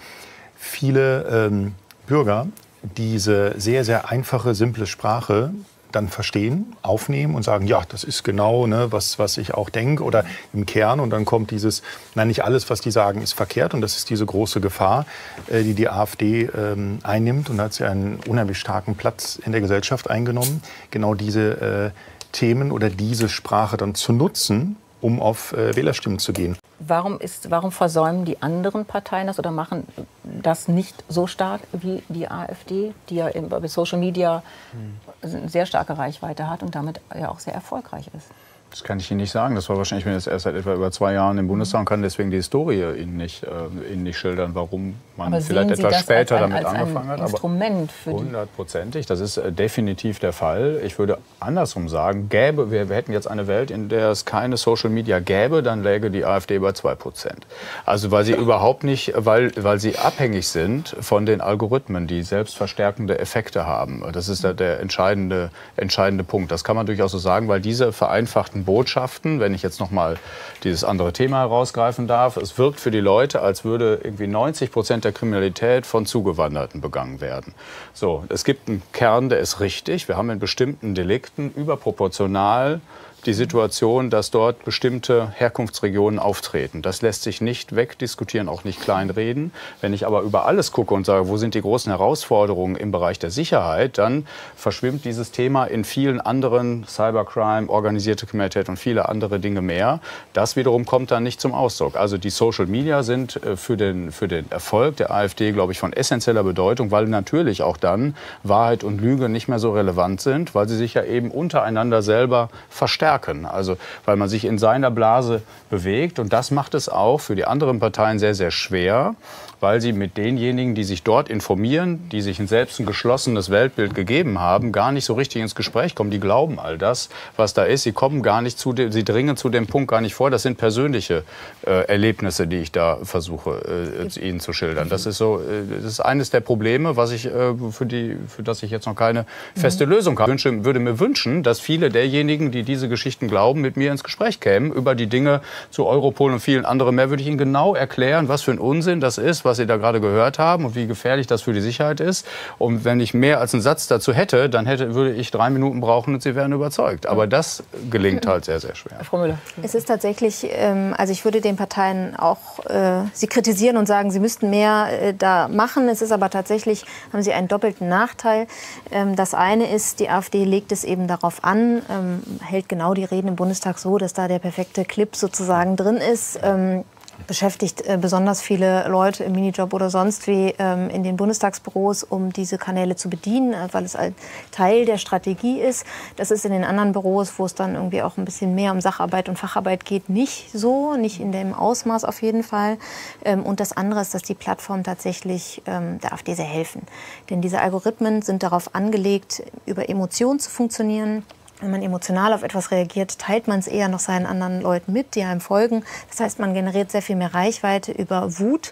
viele ähm, Bürger diese sehr, sehr einfache, simple Sprache dann verstehen, aufnehmen und sagen, ja, das ist genau, ne, was, was ich auch denke oder im Kern. Und dann kommt dieses, nein, nicht alles, was die sagen, ist verkehrt. Und das ist diese große Gefahr, äh, die die AfD ähm, einnimmt. Und da hat sie einen unheimlich starken Platz in der Gesellschaft eingenommen, genau diese äh, Themen oder diese Sprache dann zu nutzen, um auf äh, Wählerstimmen zu gehen. Warum, ist, warum versäumen die anderen Parteien das oder machen das nicht so stark wie die AfD, die ja bei Social Media eine sehr starke Reichweite hat und damit ja auch sehr erfolgreich ist? Das kann ich Ihnen nicht sagen. Das war wahrscheinlich, ich bin jetzt erst seit etwa über zwei Jahren im Bundestag und kann deswegen die Historie Ihnen nicht, äh, Ihnen nicht schildern, warum man aber vielleicht sehen Sie etwas das später als ein, damit als angefangen ein hat. Instrument für die hundertprozentig, das ist äh, definitiv der Fall. Ich würde andersrum sagen, gäbe, wir, wir hätten jetzt eine Welt, in der es keine Social Media gäbe, dann läge die AfD bei zwei Prozent. Also weil sie überhaupt nicht, weil, weil sie abhängig sind von den Algorithmen, die selbstverstärkende Effekte haben. Das ist der, der entscheidende, entscheidende Punkt. Das kann man durchaus so sagen, weil diese vereinfachten Botschaften, wenn ich jetzt noch mal dieses andere Thema herausgreifen darf, es wirkt für die Leute, als würde irgendwie neunzig Prozent der Kriminalität von Zugewanderten begangen werden. So, es gibt einen Kern, der ist richtig. Wir haben in bestimmten Delikten überproportional die Situation, dass dort bestimmte Herkunftsregionen auftreten. Das lässt sich nicht wegdiskutieren, auch nicht kleinreden. Wenn ich aber über alles gucke und sage, wo sind die großen Herausforderungen im Bereich der Sicherheit, dann verschwimmt dieses Thema in vielen anderen, Cybercrime, organisierte Kriminalität und viele andere Dinge mehr. Das wiederum kommt dann nicht zum Ausdruck. Also die Social Media sind für den, für den Erfolg der AfD, glaube ich, von essentieller Bedeutung, weil natürlich auch dann Wahrheit und Lüge nicht mehr so relevant sind, weil sie sich ja eben untereinander selber verstärken. Also weil man sich in seiner Blase bewegt. Und das macht es auch für die anderen Parteien sehr, sehr schwer, weil sie mit denjenigen, die sich dort informieren, die sich selbst ein geschlossenes Weltbild gegeben haben, gar nicht so richtig ins Gespräch kommen. Die glauben all das, was da ist. Sie kommen gar nicht zu dem, sie dringen zu dem Punkt gar nicht vor. Das sind persönliche äh, Erlebnisse, die ich da versuche, äh, Ihnen zu schildern. Das ist so, äh, das ist eines der Probleme, was ich, äh, für die, für das ich jetzt noch keine feste mhm. Lösung habe. Ich wünsche, würde mir wünschen, dass viele derjenigen, die diese Geschichten glauben, mit mir ins Gespräch kämen über die Dinge zu Europol und vielen anderen mehr. Würde ich Ihnen genau erklären, was für ein Unsinn das ist, was Sie da gerade gehört haben und wie gefährlich das für die Sicherheit ist. Und wenn ich mehr als einen Satz dazu hätte, dann hätte, würde ich drei Minuten brauchen und Sie wären überzeugt. Aber das gelingt halt sehr, sehr schwer. Frau Müller. Es ist tatsächlich, ähm, also ich würde den Parteien auch, äh, sie kritisieren und sagen, sie müssten mehr äh, da machen. Es ist aber tatsächlich, haben sie einen doppelten Nachteil. Ähm, das eine ist, die AfD legt es eben darauf an, ähm, hält genau die Reden im Bundestag so, dass da der perfekte Clip sozusagen drin ist. Ähm, beschäftigt äh, besonders viele Leute im Minijob oder sonst wie ähm, in den Bundestagsbüros, um diese Kanäle zu bedienen, äh, weil es ein Teil der Strategie ist. Das ist in den anderen Büros, wo es dann irgendwie auch ein bisschen mehr um Sacharbeit und Facharbeit geht, nicht so, nicht in dem Ausmaß auf jeden Fall. Ähm, und das andere ist, dass die Plattformen tatsächlich ähm, der AfD sehr helfen. Denn diese Algorithmen sind darauf angelegt, über Emotionen zu funktionieren. Wenn man emotional auf etwas reagiert, teilt man es eher noch seinen anderen Leuten mit, die einem folgen. Das heißt, man generiert sehr viel mehr Reichweite über Wut.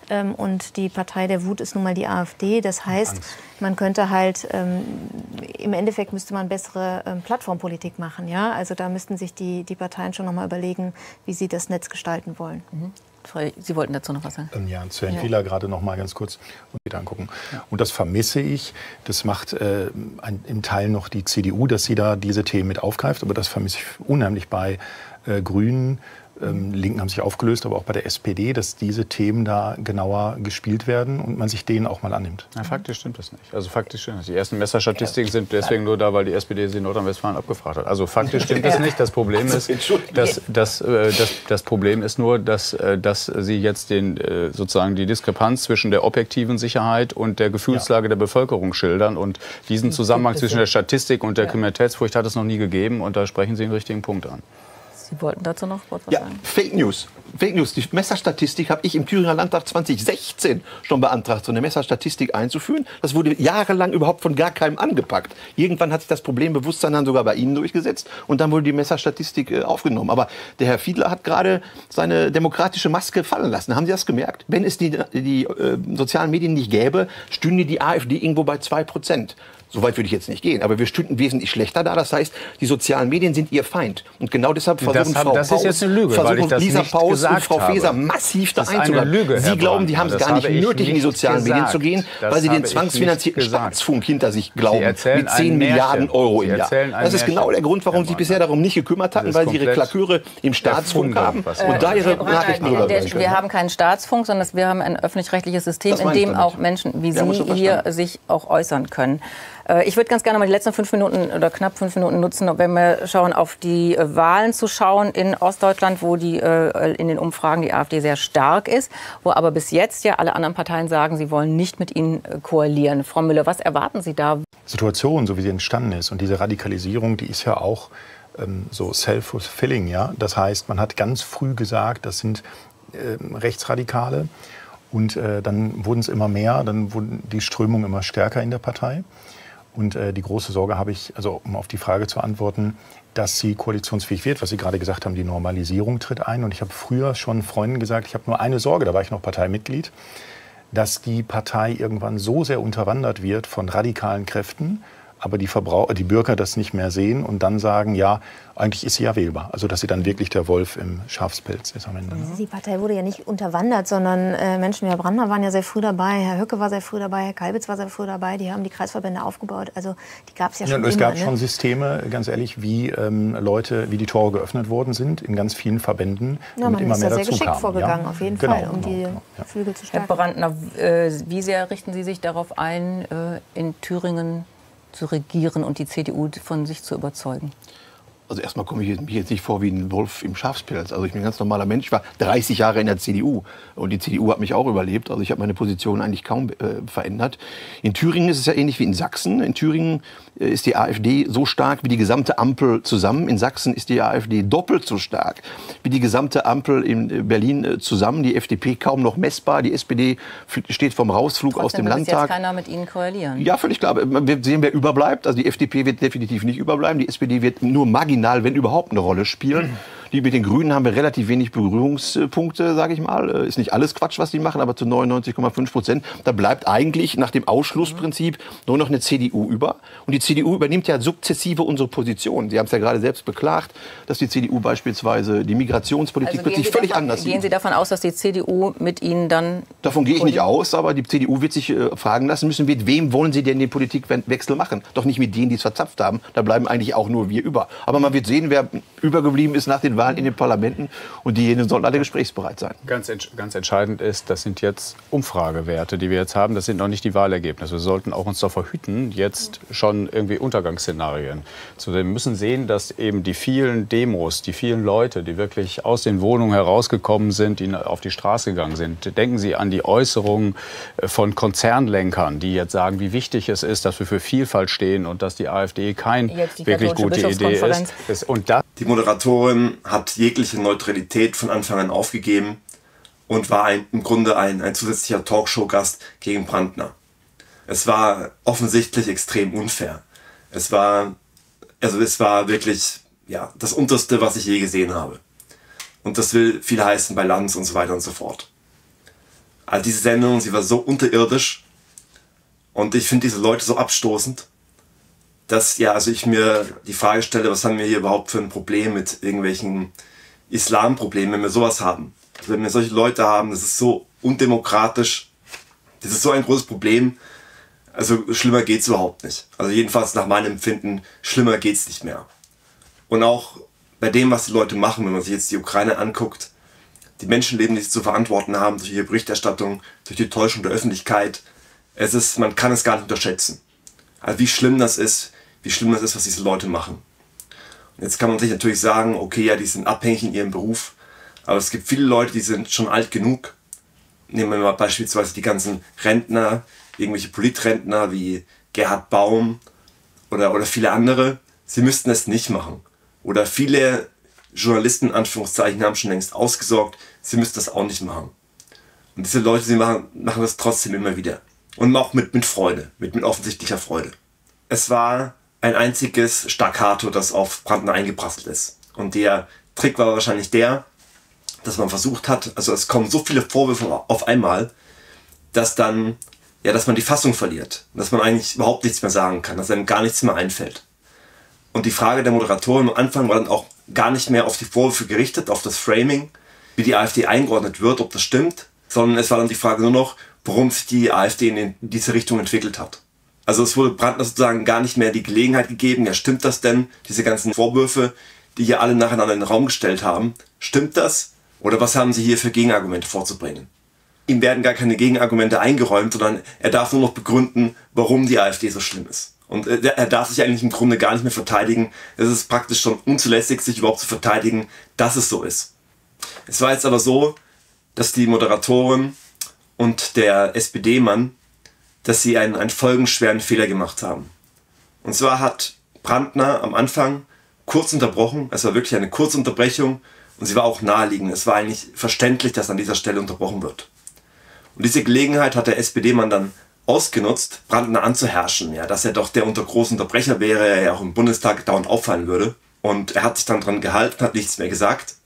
Und die Partei der Wut ist nun mal die AfD. Das heißt, man könnte halt, ähm, im Endeffekt müsste man bessere ähm, Plattformpolitik machen. Ja? Also da müssten sich die, die Parteien schon noch mal überlegen, wie sie das Netz gestalten wollen. Mhm. Sie wollten dazu noch was sagen? Ja, zu Herrn Fieler gerade noch mal ganz kurz und wieder angucken. Und das vermisse ich. Das macht äh, ein, im Teil noch die C D U, dass sie da diese Themen mit aufgreift. Aber das vermisse ich unheimlich bei äh, Grünen. Ähm, Linken haben sich aufgelöst, aber auch bei der S P D, dass diese Themen da genauer gespielt werden und man sich denen auch mal annimmt. Ja, faktisch stimmt das nicht. Also faktisch stimmt das. Die ersten Messerstatistiken sind deswegen nur da, weil die S P D sie in Nordrhein-Westfalen abgefragt hat. Also faktisch stimmt das nicht. Das Problem ist, dass, dass, äh, das, das Problem ist nur, dass, äh, dass sie jetzt den, äh, sozusagen die Diskrepanz zwischen der objektiven Sicherheit und der Gefühlslage ja. der Bevölkerung schildern. Und diesen Zusammenhang zwischen der Statistik und der ja. Kriminalitätsfurcht hat es noch nie gegeben. Und da sprechen Sie einen richtigen Punkt an. Sie wollten dazu noch was ja, sagen? Fake News. Fake News. Die Messerstatistik habe ich im Thüringer Landtag zwanzig sechzehn schon beantragt, so eine Messerstatistik einzuführen. Das wurde jahrelang überhaupt von gar keinem angepackt. Irgendwann hat sich das Problembewusstsein dann sogar bei Ihnen durchgesetzt und dann wurde die Messerstatistik äh, aufgenommen. Aber der Herr Fiedler hat gerade seine demokratische Maske fallen lassen. Haben Sie das gemerkt? Wenn es die, die äh, sozialen Medien nicht gäbe, stünde die AfD irgendwo bei zwei Prozent. So weit würde ich jetzt nicht gehen. Aber wir stünden wesentlich schlechter da. Das heißt, die sozialen Medien sind ihr Feind. Und genau deshalb versuchen das, Frau das ist jetzt eine Lüge, weil ich das Lisa nicht Paus gesagt und Frau Faeser habe. massiv da Das ist eine einzugreifen. Lüge, Sie Herr glauben, die haben es Brandner. gar nicht Das habe ich nötig, in die nicht sozialen gesagt. Medien zu gehen, Das weil sie habe den ich zwangsfinanzierten nicht gesagt. Staatsfonds hinter sich glauben. erzählen Mit ein zehn Milliarden Märchen. Euro Sie im Jahr. erzählen ein Das ist genau Märchen, der Grund, warum Herr sie sich Brandner. bisher darum nicht gekümmert hatten, Das ist weil sie ihre komplett Klaküre im Staatsfunk erfunden, haben was und Sie da sagen. ihre Herr Brandner, Nachrichten der- rüberbringen können. wir haben keinen Staatsfunk, sondern wir haben ein öffentlich-rechtliches System, Das in meine ich dem damit. auch Menschen wie Wir haben uns Sie schon hier verstanden. sich auch äußern können. Äh, Ich würde ganz gerne mal die letzten fünf Minuten oder knapp fünf Minuten nutzen, wenn wir schauen, auf die äh, Wahlen zu schauen in Ostdeutschland, wo die äh, in den Umfragen die AfD sehr stark ist, wo aber bis jetzt ja alle anderen Parteien sagen, sie wollen nicht mit ihnen äh, koalieren. Frau Müller, was erwarten Sie da? Situation, so wie sie entstanden ist und diese Radikalisierung, die ist ja auch ähm, so self-fulfilling, ja. Das heißt, man hat ganz früh gesagt, das sind äh, Rechtsradikale und äh, dann wurden es immer mehr, dann wurden die Strömungen immer stärker in der Partei. Und äh, die große Sorge habe ich, also um auf die Frage zu antworten, dass sie koalitionsfähig wird, was Sie gerade gesagt haben, die Normalisierung tritt ein. Und ich habe früher schon Freunden gesagt, ich habe nur eine Sorge, da war ich noch Parteimitglied, dass die Partei irgendwann so sehr unterwandert wird von radikalen Kräften, aber die, Verbraucher, die Bürger das nicht mehr sehen und dann sagen, ja, eigentlich ist sie ja wählbar. Also dass sie dann wirklich der Wolf im Schafspelz ist am Ende. Die Partei wurde ja nicht unterwandert, sondern äh, Menschen wie Herr Brandner waren ja sehr früh dabei, Herr Höcke war sehr früh dabei, Herr Kalbitz war sehr früh dabei, die haben die Kreisverbände aufgebaut. Also die gab es ja Ja, schon und es immer. gab ne? schon Systeme, ganz ehrlich, wie ähm, Leute, wie die Tore geöffnet worden sind in ganz vielen Verbänden. Ja, damit man immer ist mehr ja sehr dazu geschickt kamen, vorgegangen, ja? auf jeden Genau, Fall, um genau, die genau, ja. Flügel zu Herr stärken. Brandner, äh, wie sehr richten Sie sich darauf ein, äh, in Thüringen zu regieren und die C D U von sich zu überzeugen? Also erstmal komme ich mir jetzt nicht vor wie ein Wolf im Schafspelz. Also ich bin ein ganz normaler Mensch. Ich war dreißig Jahre in der C D U und die C D U hat mich auch überlebt. Also ich habe meine Position eigentlich kaum äh, verändert. In Thüringen ist es ja ähnlich wie in Sachsen. In Thüringen äh, ist die AfD so stark wie die gesamte Ampel zusammen. In Sachsen ist die AfD doppelt so stark wie die gesamte Ampel in Berlin äh, zusammen. Die F D P kaum noch messbar. Die S P D steht vom Rausflug Trotzdem aus dem will Landtag. jetzt keiner mit Ihnen koalieren. Ja, völlig klar. Wir sehen, wer überbleibt. Also die F D P wird definitiv nicht überbleiben. Die S P D wird nur marginal, wenn überhaupt, eine Rolle spielen. Die mit den Grünen haben wir relativ wenig Berührungspunkte, sage ich mal. Ist nicht alles Quatsch, was die machen, aber zu neunundneunzig Komma fünf Prozent. Da bleibt eigentlich nach dem Ausschlussprinzip nur noch eine C D U über. Und die C D U übernimmt ja sukzessive unsere Position. Sie haben es ja gerade selbst beklagt, dass die C D U beispielsweise die Migrationspolitik Also plötzlich gehen Sie völlig davon, anders Gehen sieht. Sie davon aus, dass die C D U mit Ihnen dann... Davon gehe ich nicht aus, aber die C D U wird sich äh, fragen lassen müssen, mit wem wollen sie denn den Politikwechsel machen? Doch nicht mit denen, die es verzapft haben. Da bleiben eigentlich auch nur wir über. Aber man wird sehen, wer übergeblieben ist nach den Wahlen in den Parlamenten. Und diejenigen sollen alle gesprächsbereit sein. Ganz, ganz entscheidend ist, das sind jetzt Umfragewerte, die wir jetzt haben. Das sind noch nicht die Wahlergebnisse. Wir sollten auch uns davor hüten, jetzt schon irgendwie Untergangsszenarien zu sehen. Wir müssen sehen, dass eben die vielen Demos, die vielen Leute, die wirklich aus den Wohnungen herausgekommen sind, die auf die Straße gegangen sind. Denken Sie an die Äußerungen von Konzernlenkern, die jetzt sagen, wie wichtig es ist, dass wir für Vielfalt stehen und dass die AfD kein Jetzt wirklich die gute Idee Bischofskonferenz. ist. Und das Die Moderatorin hat jegliche Neutralität von Anfang an aufgegeben und war ein, im Grunde ein, ein zusätzlicher Talkshow-Gast gegen Brandner. Es war offensichtlich extrem unfair. Es war, also es war wirklich ja, das Unterste, was ich je gesehen habe. Und das will viel heißen bei Lanz und so weiter und so fort. Also diese Sendung, sie war so unterirdisch und ich finde diese Leute so abstoßend, dass ja, also ich mir die Frage stelle, was haben wir hier überhaupt für ein Problem mit irgendwelchen Islamproblemen, wenn wir sowas haben. Also wenn wir solche Leute haben, das ist so undemokratisch, das ist so ein großes Problem, also schlimmer geht's überhaupt nicht. Also jedenfalls nach meinem Empfinden, schlimmer geht's nicht mehr. Und auch bei dem, was die Leute machen, wenn man sich jetzt die Ukraine anguckt, die Menschenleben, die sie zu verantworten haben, durch ihre Berichterstattung, durch die Täuschung der Öffentlichkeit, es ist, man kann es gar nicht unterschätzen. Also wie schlimm das ist, wie schlimm das ist, was diese Leute machen. Und jetzt kann man sich natürlich sagen, okay, ja, die sind abhängig in ihrem Beruf, aber es gibt viele Leute, die sind schon alt genug. Nehmen wir mal beispielsweise die ganzen Rentner, irgendwelche Politrentner wie Gerhard Baum oder, oder viele andere. Sie müssten es nicht machen. Oder viele Journalisten, in Anführungszeichen, haben schon längst ausgesorgt, sie müssten das auch nicht machen. Und diese Leute, sie machen, machen das trotzdem immer wieder. Und auch mit, mit Freude, mit, mit offensichtlicher Freude. Es war ein einziges Staccato, das auf Brandner eingeprasselt ist. Und der Trick war wahrscheinlich der, dass man versucht hat, also es kommen so viele Vorwürfe auf einmal, dass dann ja, dass man die Fassung verliert. Dass man eigentlich überhaupt nichts mehr sagen kann, dass einem gar nichts mehr einfällt. Und die Frage der Moderatorin am Anfang war dann auch gar nicht mehr auf die Vorwürfe gerichtet, auf das Framing, wie die AfD eingeordnet wird, ob das stimmt, sondern es war dann die Frage nur noch, warum sich die AfD in diese Richtung entwickelt hat. Also es wurde Brandner sozusagen gar nicht mehr die Gelegenheit gegeben, ja, stimmt das denn, diese ganzen Vorwürfe, die hier alle nacheinander in den Raum gestellt haben, stimmt das? Oder was haben sie hier für Gegenargumente vorzubringen? Ihm werden gar keine Gegenargumente eingeräumt, sondern er darf nur noch begründen, warum die AfD so schlimm ist. Und er darf sich eigentlich im Grunde gar nicht mehr verteidigen. Es ist praktisch schon unzulässig, sich überhaupt zu verteidigen, dass es so ist. Es war jetzt aber so, dass die Moderatorin und der S P D-Mann, dass sie einen, einen folgenschweren Fehler gemacht haben. Und zwar hat Brandner am Anfang kurz unterbrochen, es war wirklich eine Kurzunterbrechung und sie war auch naheliegend. Es war eigentlich verständlich, dass an dieser Stelle unterbrochen wird. Und diese Gelegenheit hat der S P D-Mann dann ausgenutzt, Brandner anzuherrschen, ja, dass er doch der unter großen Unterbrecher wäre, er ja auch im Bundestag dauernd auffallen würde. Und er hat sich dann dran gehalten, hat nichts mehr gesagt.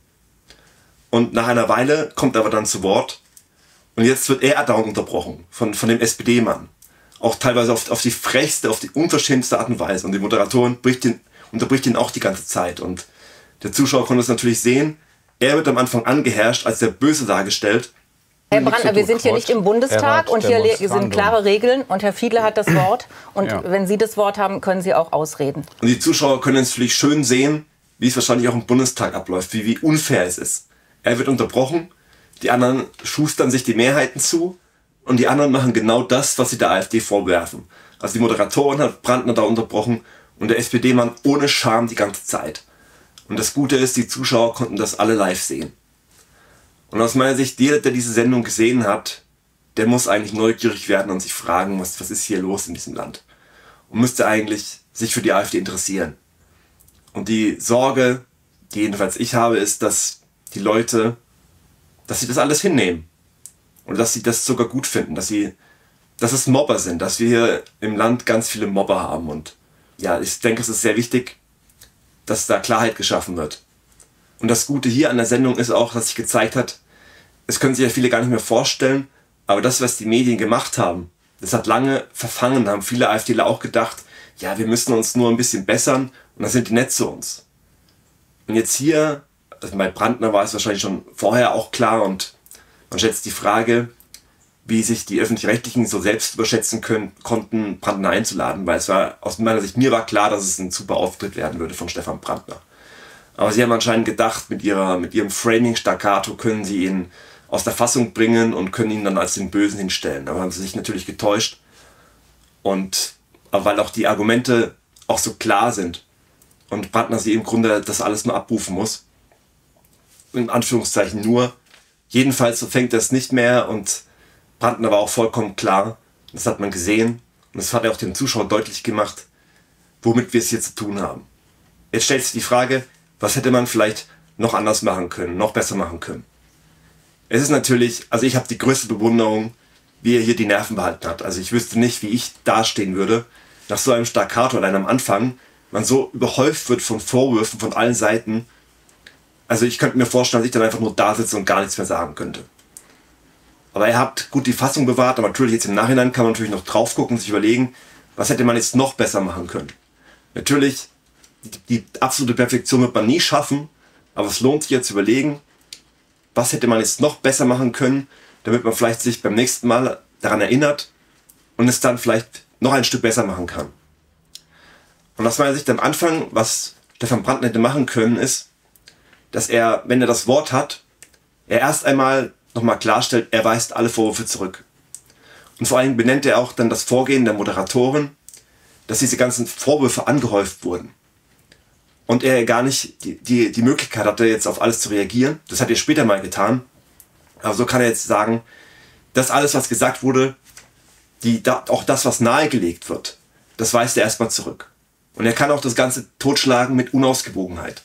Und nach einer Weile kommt er aber dann zu Wort. Und jetzt wird er dauernd unterbrochen von, von dem S P D-Mann. Auch teilweise auf, auf die frechste, auf die unverschämteste Art und Weise. Und die Moderatorin bricht ihn, unterbricht ihn auch die ganze Zeit. Und der Zuschauer konnte es natürlich sehen. Er wird am Anfang angeherrscht, als der Böse dargestellt. Herr Brandner, wir sind hier nicht im Bundestag und hier sind klare Regeln und Herr Fiedler hat das Wort. Und ja. wenn Sie das Wort haben, können Sie auch ausreden. Und die Zuschauer können es natürlich schön sehen, wie es wahrscheinlich auch im Bundestag abläuft, wie, wie unfair es ist. Er wird unterbrochen, die anderen schustern sich die Mehrheiten zu und die anderen machen genau das, was sie der AfD vorwerfen. Also die Moderatorin hat Brandner da unterbrochen und der S P D-Mann ohne Scham die ganze Zeit. Und das Gute ist, die Zuschauer konnten das alle live sehen. Und aus meiner Sicht, jeder, der diese Sendung gesehen hat, der muss eigentlich neugierig werden und sich fragen, was, was ist hier los in diesem Land. Und müsste eigentlich sich für die AfD interessieren. Und die Sorge, die jedenfalls ich habe, ist, dass die Leute, dass sie das alles hinnehmen. Und dass sie das sogar gut finden, dass sie, dass es Mobber sind, dass wir hier im Land ganz viele Mobber haben. Und ja, ich denke, es ist sehr wichtig, dass da Klarheit geschaffen wird. Und das Gute hier an der Sendung ist auch, dass sich gezeigt hat, es können sich ja viele gar nicht mehr vorstellen, aber das, was die Medien gemacht haben, das hat lange verfangen, da haben viele AfDler auch gedacht, ja, wir müssen uns nur ein bisschen bessern und dann sind die nett zu uns. Und jetzt hier, also bei Brandner war es wahrscheinlich schon vorher auch klar und man schätzt die Frage, wie sich die Öffentlich-Rechtlichen so selbst überschätzen können, konnten, Brandner einzuladen, weil es war, aus meiner Sicht, mir war klar, dass es ein super Auftritt werden würde von Stefan Brandner. Aber sie haben anscheinend gedacht, mit, ihrer, mit ihrem Framing-Staccato können sie ihn aus der Fassung bringen und können ihn dann als den Bösen hinstellen. Aber haben sie sich natürlich getäuscht. Und aber weil auch die Argumente auch so klar sind und Brandner sie im Grunde das alles nur abrufen muss, in Anführungszeichen nur, jedenfalls so fängt er es nicht mehr und Brandner war auch vollkommen klar, das hat man gesehen und das hat er auch dem Zuschauer deutlich gemacht, womit wir es hier zu tun haben. Jetzt stellt sich die Frage, was hätte man vielleicht noch anders machen können, noch besser machen können? Es ist natürlich, also ich habe die größte Bewunderung, wie er hier die Nerven behalten hat. Also ich wüsste nicht, wie ich dastehen würde, nach so einem Staccato allein am Anfang, man so überhäuft wird von Vorwürfen von allen Seiten. Also ich könnte mir vorstellen, dass ich dann einfach nur da sitze und gar nichts mehr sagen könnte. Aber er hat gut die Fassung bewahrt, aber natürlich jetzt im Nachhinein kann man natürlich noch drauf gucken und sich überlegen, was hätte man jetzt noch besser machen können. Natürlich, die, die absolute Perfektion wird man nie schaffen, aber es lohnt sich jetzt zu überlegen, was hätte man jetzt noch besser machen können, damit man vielleicht sich beim nächsten Mal daran erinnert und es dann vielleicht noch ein Stück besser machen kann. Und aus meiner Sicht am Anfang, was Stefan Brandner hätte machen können, ist, dass er, wenn er das Wort hat, er erst einmal nochmal klarstellt, er weist alle Vorwürfe zurück. Und vor allem benennt er auch dann das Vorgehen der Moderatorin, dass diese ganzen Vorwürfe angehäuft wurden. Und er gar nicht die, die, die Möglichkeit hatte, jetzt auf alles zu reagieren. Das hat er später mal getan. Aber so kann er jetzt sagen, dass alles, was gesagt wurde, die, da, auch das, was nahegelegt wird, das weist er erstmal zurück. Und er kann auch das Ganze totschlagen mit Unausgewogenheit.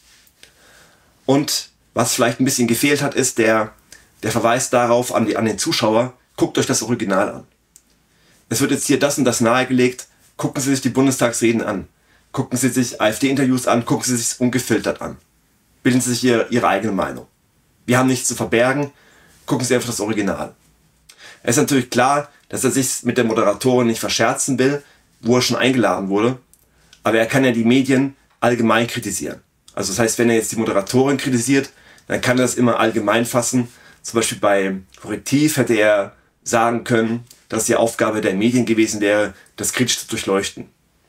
Und was vielleicht ein bisschen gefehlt hat, ist der, der Verweis darauf an, die, an den Zuschauer, guckt euch das Original an. Es wird jetzt hier das und das nahegelegt, gucken Sie sich die Bundestagsreden an. Gucken Sie sich AfD-Interviews an, gucken Sie sich ungefiltert an. Bilden Sie sich Ihre, Ihre eigene Meinung. Wir haben nichts zu verbergen, gucken Sie einfach das Original. Es ist natürlich klar, dass er sich mit der Moderatorin nicht verscherzen will, wo er schon eingeladen wurde. Aber er kann ja die Medien allgemein kritisieren. Also das heißt, wenn er jetzt die Moderatorin kritisiert, dann kann er das immer allgemein fassen. Zum Beispiel bei Korrektiv hätte er sagen können, dass die Aufgabe der Medien gewesen wäre, das kritisch zu durchleuchten.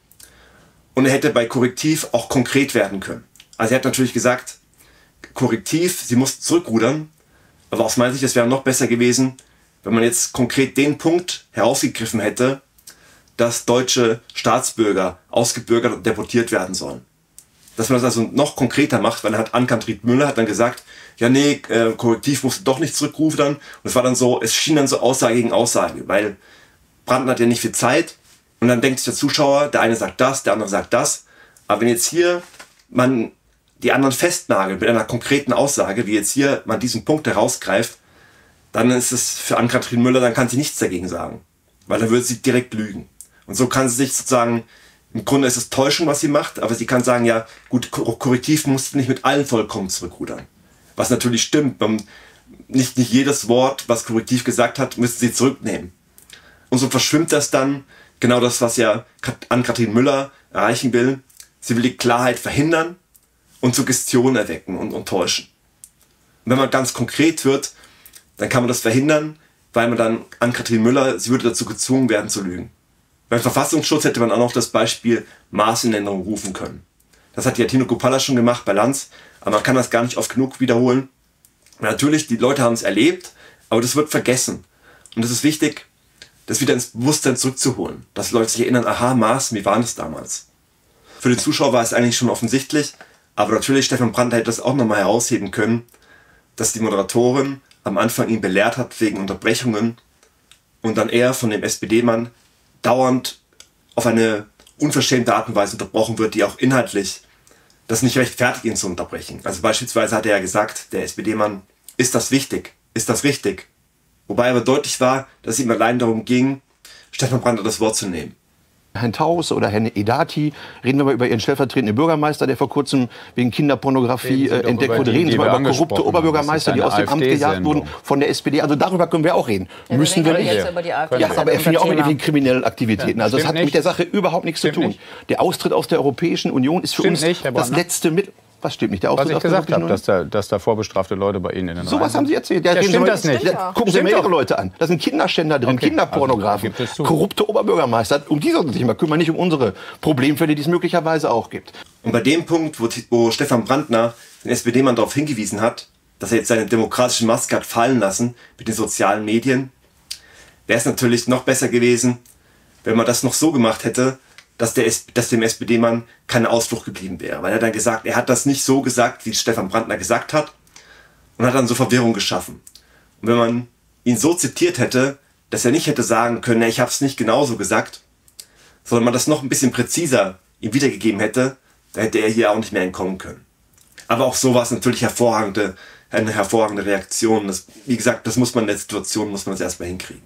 Und er hätte bei Korrektiv auch konkret werden können. Also er hat natürlich gesagt, Korrektiv, sie mussten zurückrudern. Aber aus meiner Sicht, es wäre noch besser gewesen, wenn man jetzt konkret den Punkt herausgegriffen hätte, dass deutsche Staatsbürger ausgebürgert und deportiert werden sollen. Dass man das also noch konkreter macht, weil dann hat Ann-Kathrin Müller hat dann gesagt, ja nee, äh, Korrektiv musste doch nicht zurückrufen. Und es war dann so, es schien dann so Aussage gegen Aussage, weil Brandner hat ja nicht viel Zeit und dann denkt sich der Zuschauer, der eine sagt das, der andere sagt das. Aber wenn jetzt hier man die anderen festnagelt mit einer konkreten Aussage, wie jetzt hier man diesen Punkt herausgreift, dann ist es für Ann-Kathrin Müller, dann kann sie nichts dagegen sagen, weil dann würde sie direkt lügen. Und so kann sie sich sozusagen, im Grunde ist es Täuschung, was sie macht, aber sie kann sagen, ja gut, Korrektiv musste nicht mit allen vollkommen zurückrudern. Was natürlich stimmt, nicht, nicht jedes Wort, was Korrektiv gesagt hat, müsste sie zurücknehmen. Und so verschwimmt das dann, genau das, was ja Ann-Kathrin Müller erreichen will. Sie will die Klarheit verhindern und Suggestion erwecken und, und täuschen. Und wenn man ganz konkret wird, dann kann man das verhindern, weil man dann Ann-Kathrin Müller, sie würde dazu gezwungen werden zu lügen. Beim Verfassungsschutz hätte man auch noch das Beispiel Maßnennung rufen können. Das hat ja Tino Kruppalla schon gemacht bei Lanz, aber man kann das gar nicht oft genug wiederholen. Und natürlich, die Leute haben es erlebt, aber das wird vergessen. Und es ist wichtig, das wieder ins Bewusstsein zurückzuholen, dass Leute sich erinnern, aha, Maßen, wie war das damals? Für den Zuschauer war es eigentlich schon offensichtlich, aber natürlich, Stefan Brandner hätte das auch nochmal herausheben können, dass die Moderatorin am Anfang ihn belehrt hat wegen Unterbrechungen und dann er von dem S P D-Mann dauernd auf eine unverschämte Art und Weise unterbrochen wird, die auch inhaltlich das nicht rechtfertigt, ihn zu unterbrechen. Also beispielsweise hat er ja gesagt, der S P D-Mann, ist das wichtig? Ist das richtig? Wobei aber deutlich war, dass es ihm allein darum ging, Stefan Brandner das Wort zu nehmen. Herrn Taus oder Herrn Edati, reden wir mal über Ihren stellvertretenden Bürgermeister, der vor kurzem wegen Kinderpornografie äh, entdeckt wurde. Reden Sie mal über korrupte Oberbürgermeister, die aus dem Amt gejagt wurden von der S P D. Also darüber können wir auch reden. Ja, Müssen wir nicht. Jetzt über die AfD. Ja, aber er findet auch mit den kriminellen Aktivitäten. Also das hat nicht. mit der Sache überhaupt nichts Stimmt zu tun. nicht. Der Austritt aus der Europäischen Union ist für Stimmt uns nicht, Herr das Brandner. letzte Mittel. Was stimmt nicht? Der Was Austritt ich aus der gesagt Europäischen habe, Union? dass da, dass da vorbestrafte Leute bei Ihnen in den So was haben Sie erzählt. Ja, reden Sie stimmt mal- das nicht? Ja, gucken Sie Stimmt mir Ihre doch. Leute an. Da sind Kinderschänder drin, Okay, Kinderpornografen, also, gibt es zu. korrupte Oberbürgermeister. Um die sollten Sie sich mal kümmern, nicht um unsere Problemfälle, die es möglicherweise auch gibt. Und bei dem Punkt, wo, wo Stefan Brandner den S P D-Mann darauf hingewiesen hat, dass er jetzt seine demokratische Maske hat fallen lassen mit den sozialen Medien, wäre es natürlich noch besser gewesen, wenn man das noch so gemacht hätte, dass, der, dass dem S P D-Mann keine Ausflucht geblieben wäre. Weil er dann gesagt, er hat das nicht so gesagt, wie Stefan Brandner gesagt hat und hat dann so Verwirrung geschaffen. Und wenn man ihn so zitiert hätte, dass er nicht hätte sagen können, ich habe es nicht genauso gesagt, sondern man das noch ein bisschen präziser ihm wiedergegeben hätte, dann hätte er hier auch nicht mehr entkommen können. Aber auch so war es natürlich hervorragende, eine hervorragende Reaktion. Das, wie gesagt, das muss man in der Situation, muss man das erstmal hinkriegen.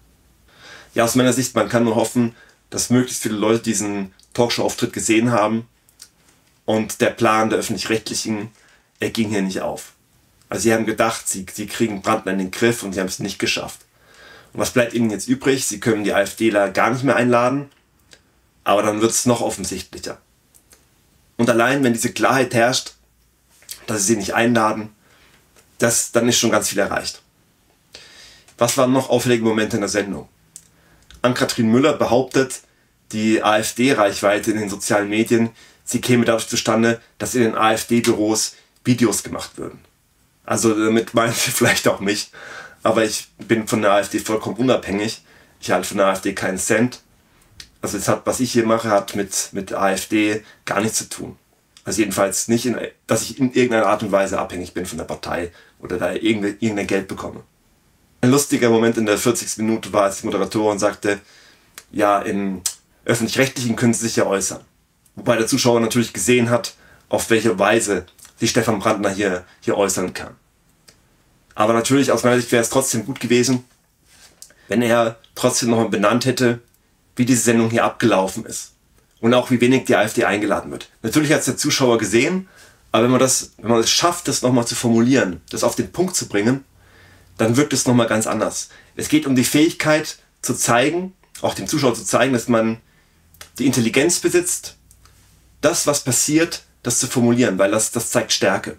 Ja, aus meiner Sicht, man kann nur hoffen, dass möglichst viele Leute diesen Talkshow-Auftritt gesehen haben und der Plan der Öffentlich-Rechtlichen, er ging hier nicht auf. Also sie haben gedacht, sie, sie kriegen Brandner in den Griff und sie haben es nicht geschafft. Und was bleibt ihnen jetzt übrig? Sie können die AfDler gar nicht mehr einladen, aber dann wird es noch offensichtlicher. Und allein, wenn diese Klarheit herrscht, dass sie sie nicht einladen, das, dann ist schon ganz viel erreicht. Was waren noch auffällige Momente in der Sendung? Ann-Kathrin Müller behauptet, die AfD-Reichweite in den sozialen Medien, sie käme dadurch zustande, dass in den AfD-Büros Videos gemacht würden. Also damit meint sie vielleicht auch mich, aber ich bin von der AfD vollkommen unabhängig. Ich halte von der AfD keinen Cent. Also das hat, was ich hier mache, hat mit, mit der AfD gar nichts zu tun. Also jedenfalls nicht, in, dass ich in irgendeiner Art und Weise abhängig bin von der Partei oder da irgendein, irgendein Geld bekomme. Ein lustiger Moment in der vierzigsten Minute war, als die Moderatorin sagte, ja, im Öffentlich-Rechtlichen können Sie sich ja äußern. Wobei der Zuschauer natürlich gesehen hat, auf welche Weise sich Stefan Brandner hier, hier äußern kann. Aber natürlich, aus meiner Sicht wäre es trotzdem gut gewesen, wenn er trotzdem nochmal benannt hätte, wie diese Sendung hier abgelaufen ist. Und auch wie wenig die AfD eingeladen wird. Natürlich hat es der Zuschauer gesehen, aber wenn man das, wenn man es schafft, das nochmal zu formulieren, das auf den Punkt zu bringen, dann wirkt es nochmal ganz anders. Es geht um die Fähigkeit zu zeigen, auch dem Zuschauer zu zeigen, dass man die Intelligenz besitzt, das, was passiert, das zu formulieren, weil das, das zeigt Stärke.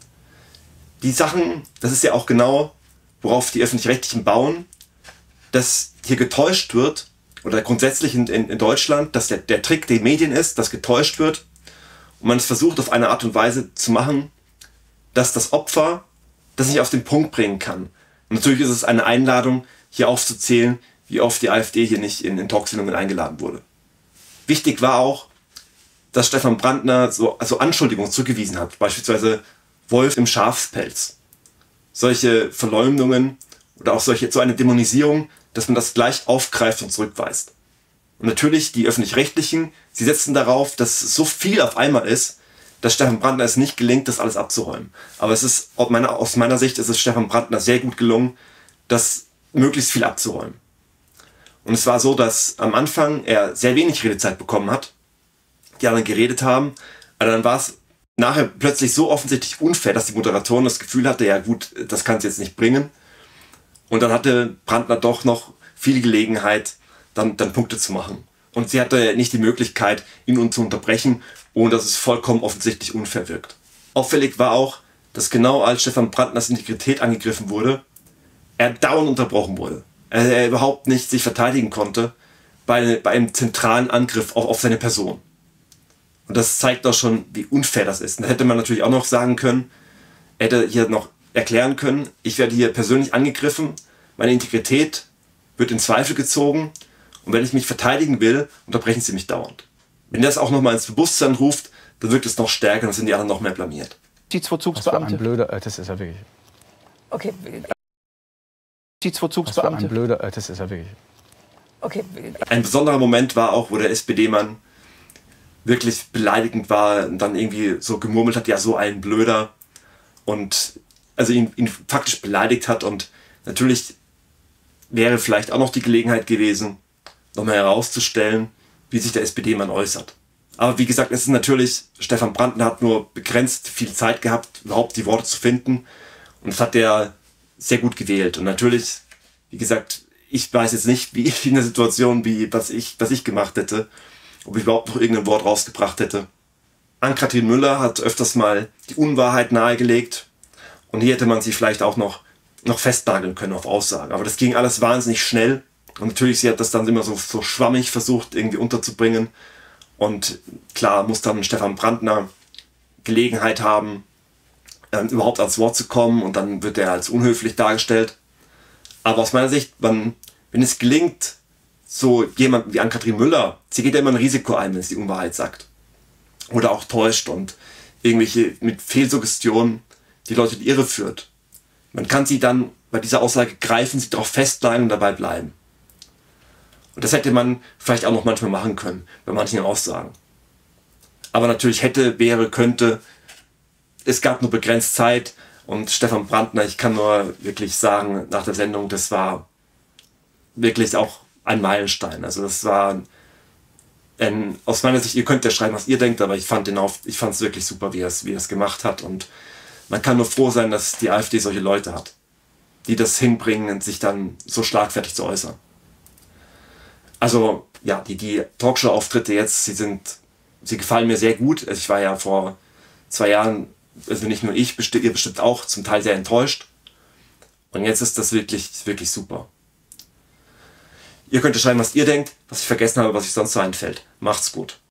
Die Sachen, das ist ja auch genau, worauf die Öffentlich-Rechtlichen bauen, dass hier getäuscht wird, oder grundsätzlich in, in, in Deutschland, dass der, der Trick der Medien ist, dass getäuscht wird und man es versucht auf eine Art und Weise zu machen, dass das Opfer das nicht auf den Punkt bringen kann. Und natürlich ist es eine Einladung, hier aufzuzählen, wie oft die AfD hier nicht in, in Talksendungen eingeladen wurde. Wichtig war auch, dass Stefan Brandner so also Anschuldigungen zurückgewiesen hat, beispielsweise Wolf im Schafspelz. Solche Verleumdungen oder auch solche, so eine Dämonisierung, dass man das gleich aufgreift und zurückweist. Und natürlich die Öffentlich-Rechtlichen, sie setzen darauf, dass so viel auf einmal ist, dass Stefan Brandner es nicht gelingt, das alles abzuräumen. Aber es ist, aus meiner, aus meiner Sicht ist es Stefan Brandner sehr gut gelungen, das möglichst viel abzuräumen. Und es war so, dass am Anfang er sehr wenig Redezeit bekommen hat, die anderen geredet haben, aber dann war es nachher plötzlich so offensichtlich unfair, dass die Moderatorin das Gefühl hatte, ja gut, das kann es jetzt nicht bringen. Und dann hatte Brandner doch noch viel Gelegenheit, dann, dann Punkte zu machen. Und sie hatte nicht die Möglichkeit, ihn zu unterbrechen, ohne dass es vollkommen offensichtlich unfair wirkt. Auffällig war auch, dass genau als Stefan Brandners Integrität angegriffen wurde, er dauernd unterbrochen wurde. Er, er überhaupt nicht sich verteidigen konnte bei, bei einem zentralen Angriff auf, auf seine Person. Und das zeigt auch schon, wie unfair das ist. Und da hätte man natürlich auch noch sagen können, er hätte hier noch erklären können, ich werde hier persönlich angegriffen, meine Integrität wird in Zweifel gezogen und wenn ich mich verteidigen will, unterbrechen sie mich dauernd. Wenn das auch nochmal ins Bewusstsein ruft, dann wirkt es noch stärker und dann sind die anderen noch mehr blamiert. Justizvollzugsbeamte. Das war ein blöder, äh, das ist ja wirklich. Okay. Justizvollzugsbeamte. Das war ein blöder, äh, das ist ja wirklich. Okay. Ein besonderer Moment war auch, wo der S P D-Mann wirklich beleidigend war und dann irgendwie so gemurmelt hat, ja so ein Blöder und also ihn, ihn faktisch beleidigt hat und natürlich wäre vielleicht auch noch die Gelegenheit gewesen, nochmal herauszustellen, wie sich der S P D-Mann äußert. Aber wie gesagt, es ist natürlich, Stefan Brandner hat nur begrenzt viel Zeit gehabt, überhaupt die Worte zu finden und das hat er sehr gut gewählt. Und natürlich, wie gesagt, ich weiß jetzt nicht, wie ich in der Situation, wie was ich, was ich gemacht hätte, ob ich überhaupt noch irgendein Wort rausgebracht hätte. Ann-Kathrin Müller hat öfters mal die Unwahrheit nahegelegt und hier hätte man sie vielleicht auch noch, noch festnageln können auf Aussagen. Aber das ging alles wahnsinnig schnell und natürlich, sie hat das dann immer so, so schwammig versucht irgendwie unterzubringen und klar muss dann Stefan Brandner Gelegenheit haben, ähm, überhaupt ans Wort zu kommen und dann wird er als unhöflich dargestellt. Aber aus meiner Sicht, man, wenn es gelingt, so jemand wie Ann-Kathrin Müller, sie geht ja immer ein Risiko ein, wenn sie die Unwahrheit sagt. Oder auch täuscht und irgendwelche mit Fehlsuggestionen die Leute in die Irre führt. Man kann sie dann bei dieser Aussage greifen, sie darauf festleihen und dabei bleiben. Und das hätte man vielleicht auch noch manchmal machen können, bei manchen Aussagen. Aber natürlich hätte, wäre, könnte, es gab nur begrenzt Zeit und Stefan Brandner, ich kann nur wirklich sagen, nach der Sendung, das war wirklich auch ein Meilenstein. Also das war ein, aus meiner Sicht, ihr könnt ja schreiben, was ihr denkt, aber ich fand den auf, ich fand es wirklich super, wie er es, wie er es gemacht hat und man kann nur froh sein, dass die AfD solche Leute hat, die das hinbringen, sich dann so schlagfertig zu äußern. Also, ja, die, die Talkshow-Auftritte jetzt, sie sind, sie gefallen mir sehr gut. Also ich war ja vor zwei Jahren, also nicht nur ich, bestimmt, ihr bestimmt auch, zum Teil sehr enttäuscht. Und jetzt ist das wirklich, wirklich super. Ihr könnt ja schreiben, was ihr denkt, was ich vergessen habe, was euch sonst so einfällt. Macht's gut.